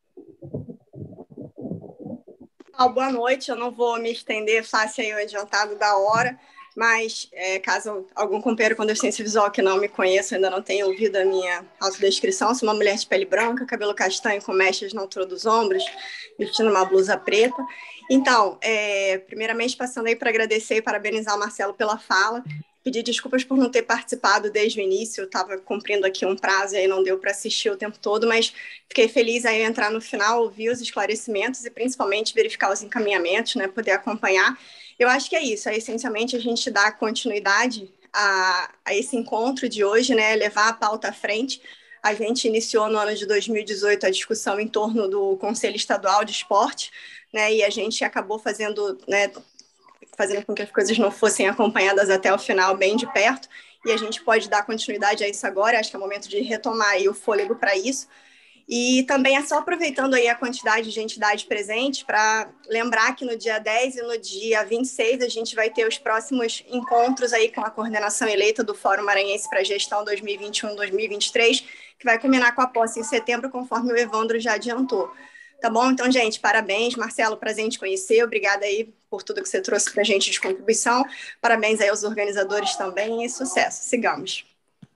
Oh, boa noite, eu não vou me estender, faça aí o adiantado da hora, mas é, caso algum companheiro com deficiência visual que não me conheça, ainda não tenha ouvido a minha autodescrição, sou uma mulher de pele branca, cabelo castanho com mechas na altura dos ombros, vestindo uma blusa preta. Então, é, primeiramente passando aí para agradecer e parabenizar o Marcelo pela fala, pedir desculpas por não ter participado desde o início, eu estava cumprindo aqui um prazo e aí não deu para assistir o tempo todo, mas fiquei feliz aí entrar no final, ouvir os esclarecimentos e principalmente verificar os encaminhamentos, né, poder acompanhar. Eu acho que é isso, é essencialmente a gente dar continuidade a, a esse encontro de hoje, né, levar a pauta à frente. A gente iniciou no ano de dois mil e dezoito a discussão em torno do Conselho Estadual de Esporte, né, e a gente acabou fazendo, né, fazendo com que as coisas não fossem acompanhadas até o final, bem de perto, e a gente pode dar continuidade a isso agora, acho que é o momento de retomar aí o fôlego para isso. E também é só aproveitando aí a quantidade de entidades presentes para lembrar que no dia dez e no dia vinte e seis a gente vai ter os próximos encontros aí com a coordenação eleita do Fórum Maranhense para a Gestão dois mil e vinte e um, dois mil e vinte e três, que vai culminar com a posse em setembro, conforme o Evandro já adiantou. Tá bom? Então, gente, parabéns. Marcelo, prazer em te conhecer. Obrigada aí por tudo que você trouxe para a gente de contribuição. Parabéns aí aos organizadores também e sucesso. Sigamos.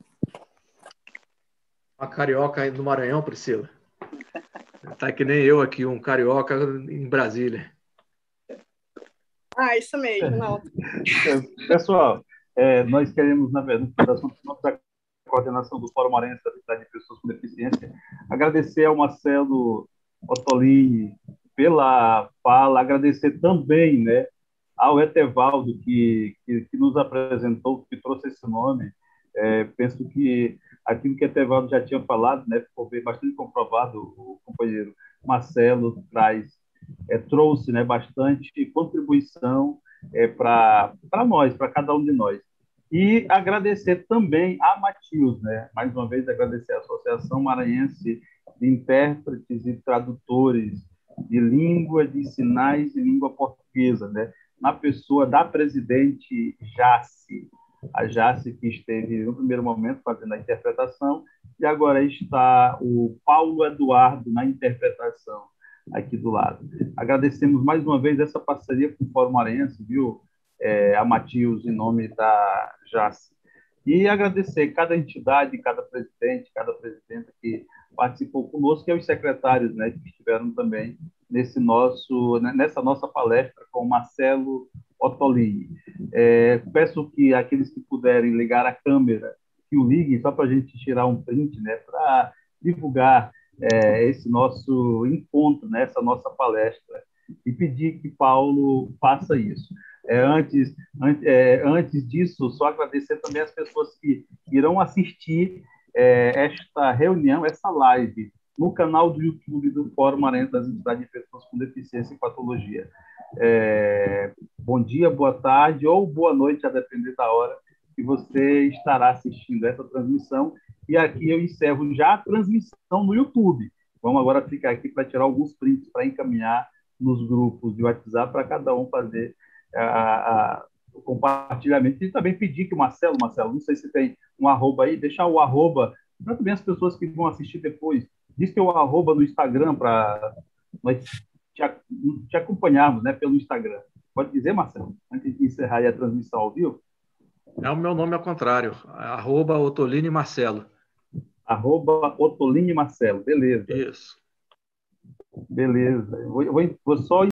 Uma carioca aí do Maranhão, Priscila. Tá que nem eu aqui, um carioca em Brasília. Ah, isso mesmo, não. Pessoal, é, nós queremos, na verdade, da coordenação do Fórum Maranhense da Cidade de Pessoas com Deficiência, agradecer ao Marcelo Ottolini pela fala, agradecer também, né, ao Etevaldo que, que, que nos apresentou, que trouxe esse nome. É, penso que aquilo que Etevaldo já tinha falado, né, ficou bem, bastante comprovado, o companheiro Marcelo traz, é, trouxe, né, bastante contribuição é, para nós, para cada um de nós. E agradecer também a Matius, né, mais uma vez agradecer a Associação Maranhense de Intérpretes e Tradutores de Língua de Sinais e Língua Portuguesa, né, na pessoa da presidente Jace, a Jace que esteve no primeiro momento fazendo a interpretação e agora está o Paulo Eduardo na interpretação aqui do lado. Agradecemos mais uma vez essa parceria com o Fórum Maranhense, viu, é, a Matius, em nome da Jace. E agradecer cada entidade, cada presidente, cada presidenta que participou conosco, e aos secretários, né, que estiveram também nesse nosso, nessa nossa palestra com o Marcelo Ottolini. É, peço que aqueles que puderem ligar a câmera, que o liguem, só para a gente tirar um print, né, para divulgar é, esse nosso encontro, né, essa nossa palestra, e pedir que Paulo faça isso. É, antes, an, é, antes disso, só agradecer também as pessoas que irão assistir é, esta reunião, essa live, no canal do YouTube do Fórum Maranhense das Entidades de Pessoas com Deficiência e Patologia. É, bom dia, boa tarde ou boa noite, a depender da hora que você estará assistindo essa transmissão. E aqui eu encerro já a transmissão no YouTube. Vamos agora ficar aqui para tirar alguns prints para encaminhar nos grupos de WhatsApp para cada um fazer a, a, o compartilhamento. E também pedir que o Marcelo, Marcelo, não sei se tem um arroba aí, deixar o arroba para também as pessoas que vão assistir depois. Diz que o arroba no Instagram para nós te, te acompanharmos, né, pelo Instagram. Pode dizer, Marcelo, antes de encerrar a transmissão ao vivo? É o meu nome ao contrário, arroba Ottolini Marcelo. Arroba Ottolini Marcelo, beleza. Isso. Beleza. Eu vou, eu vou só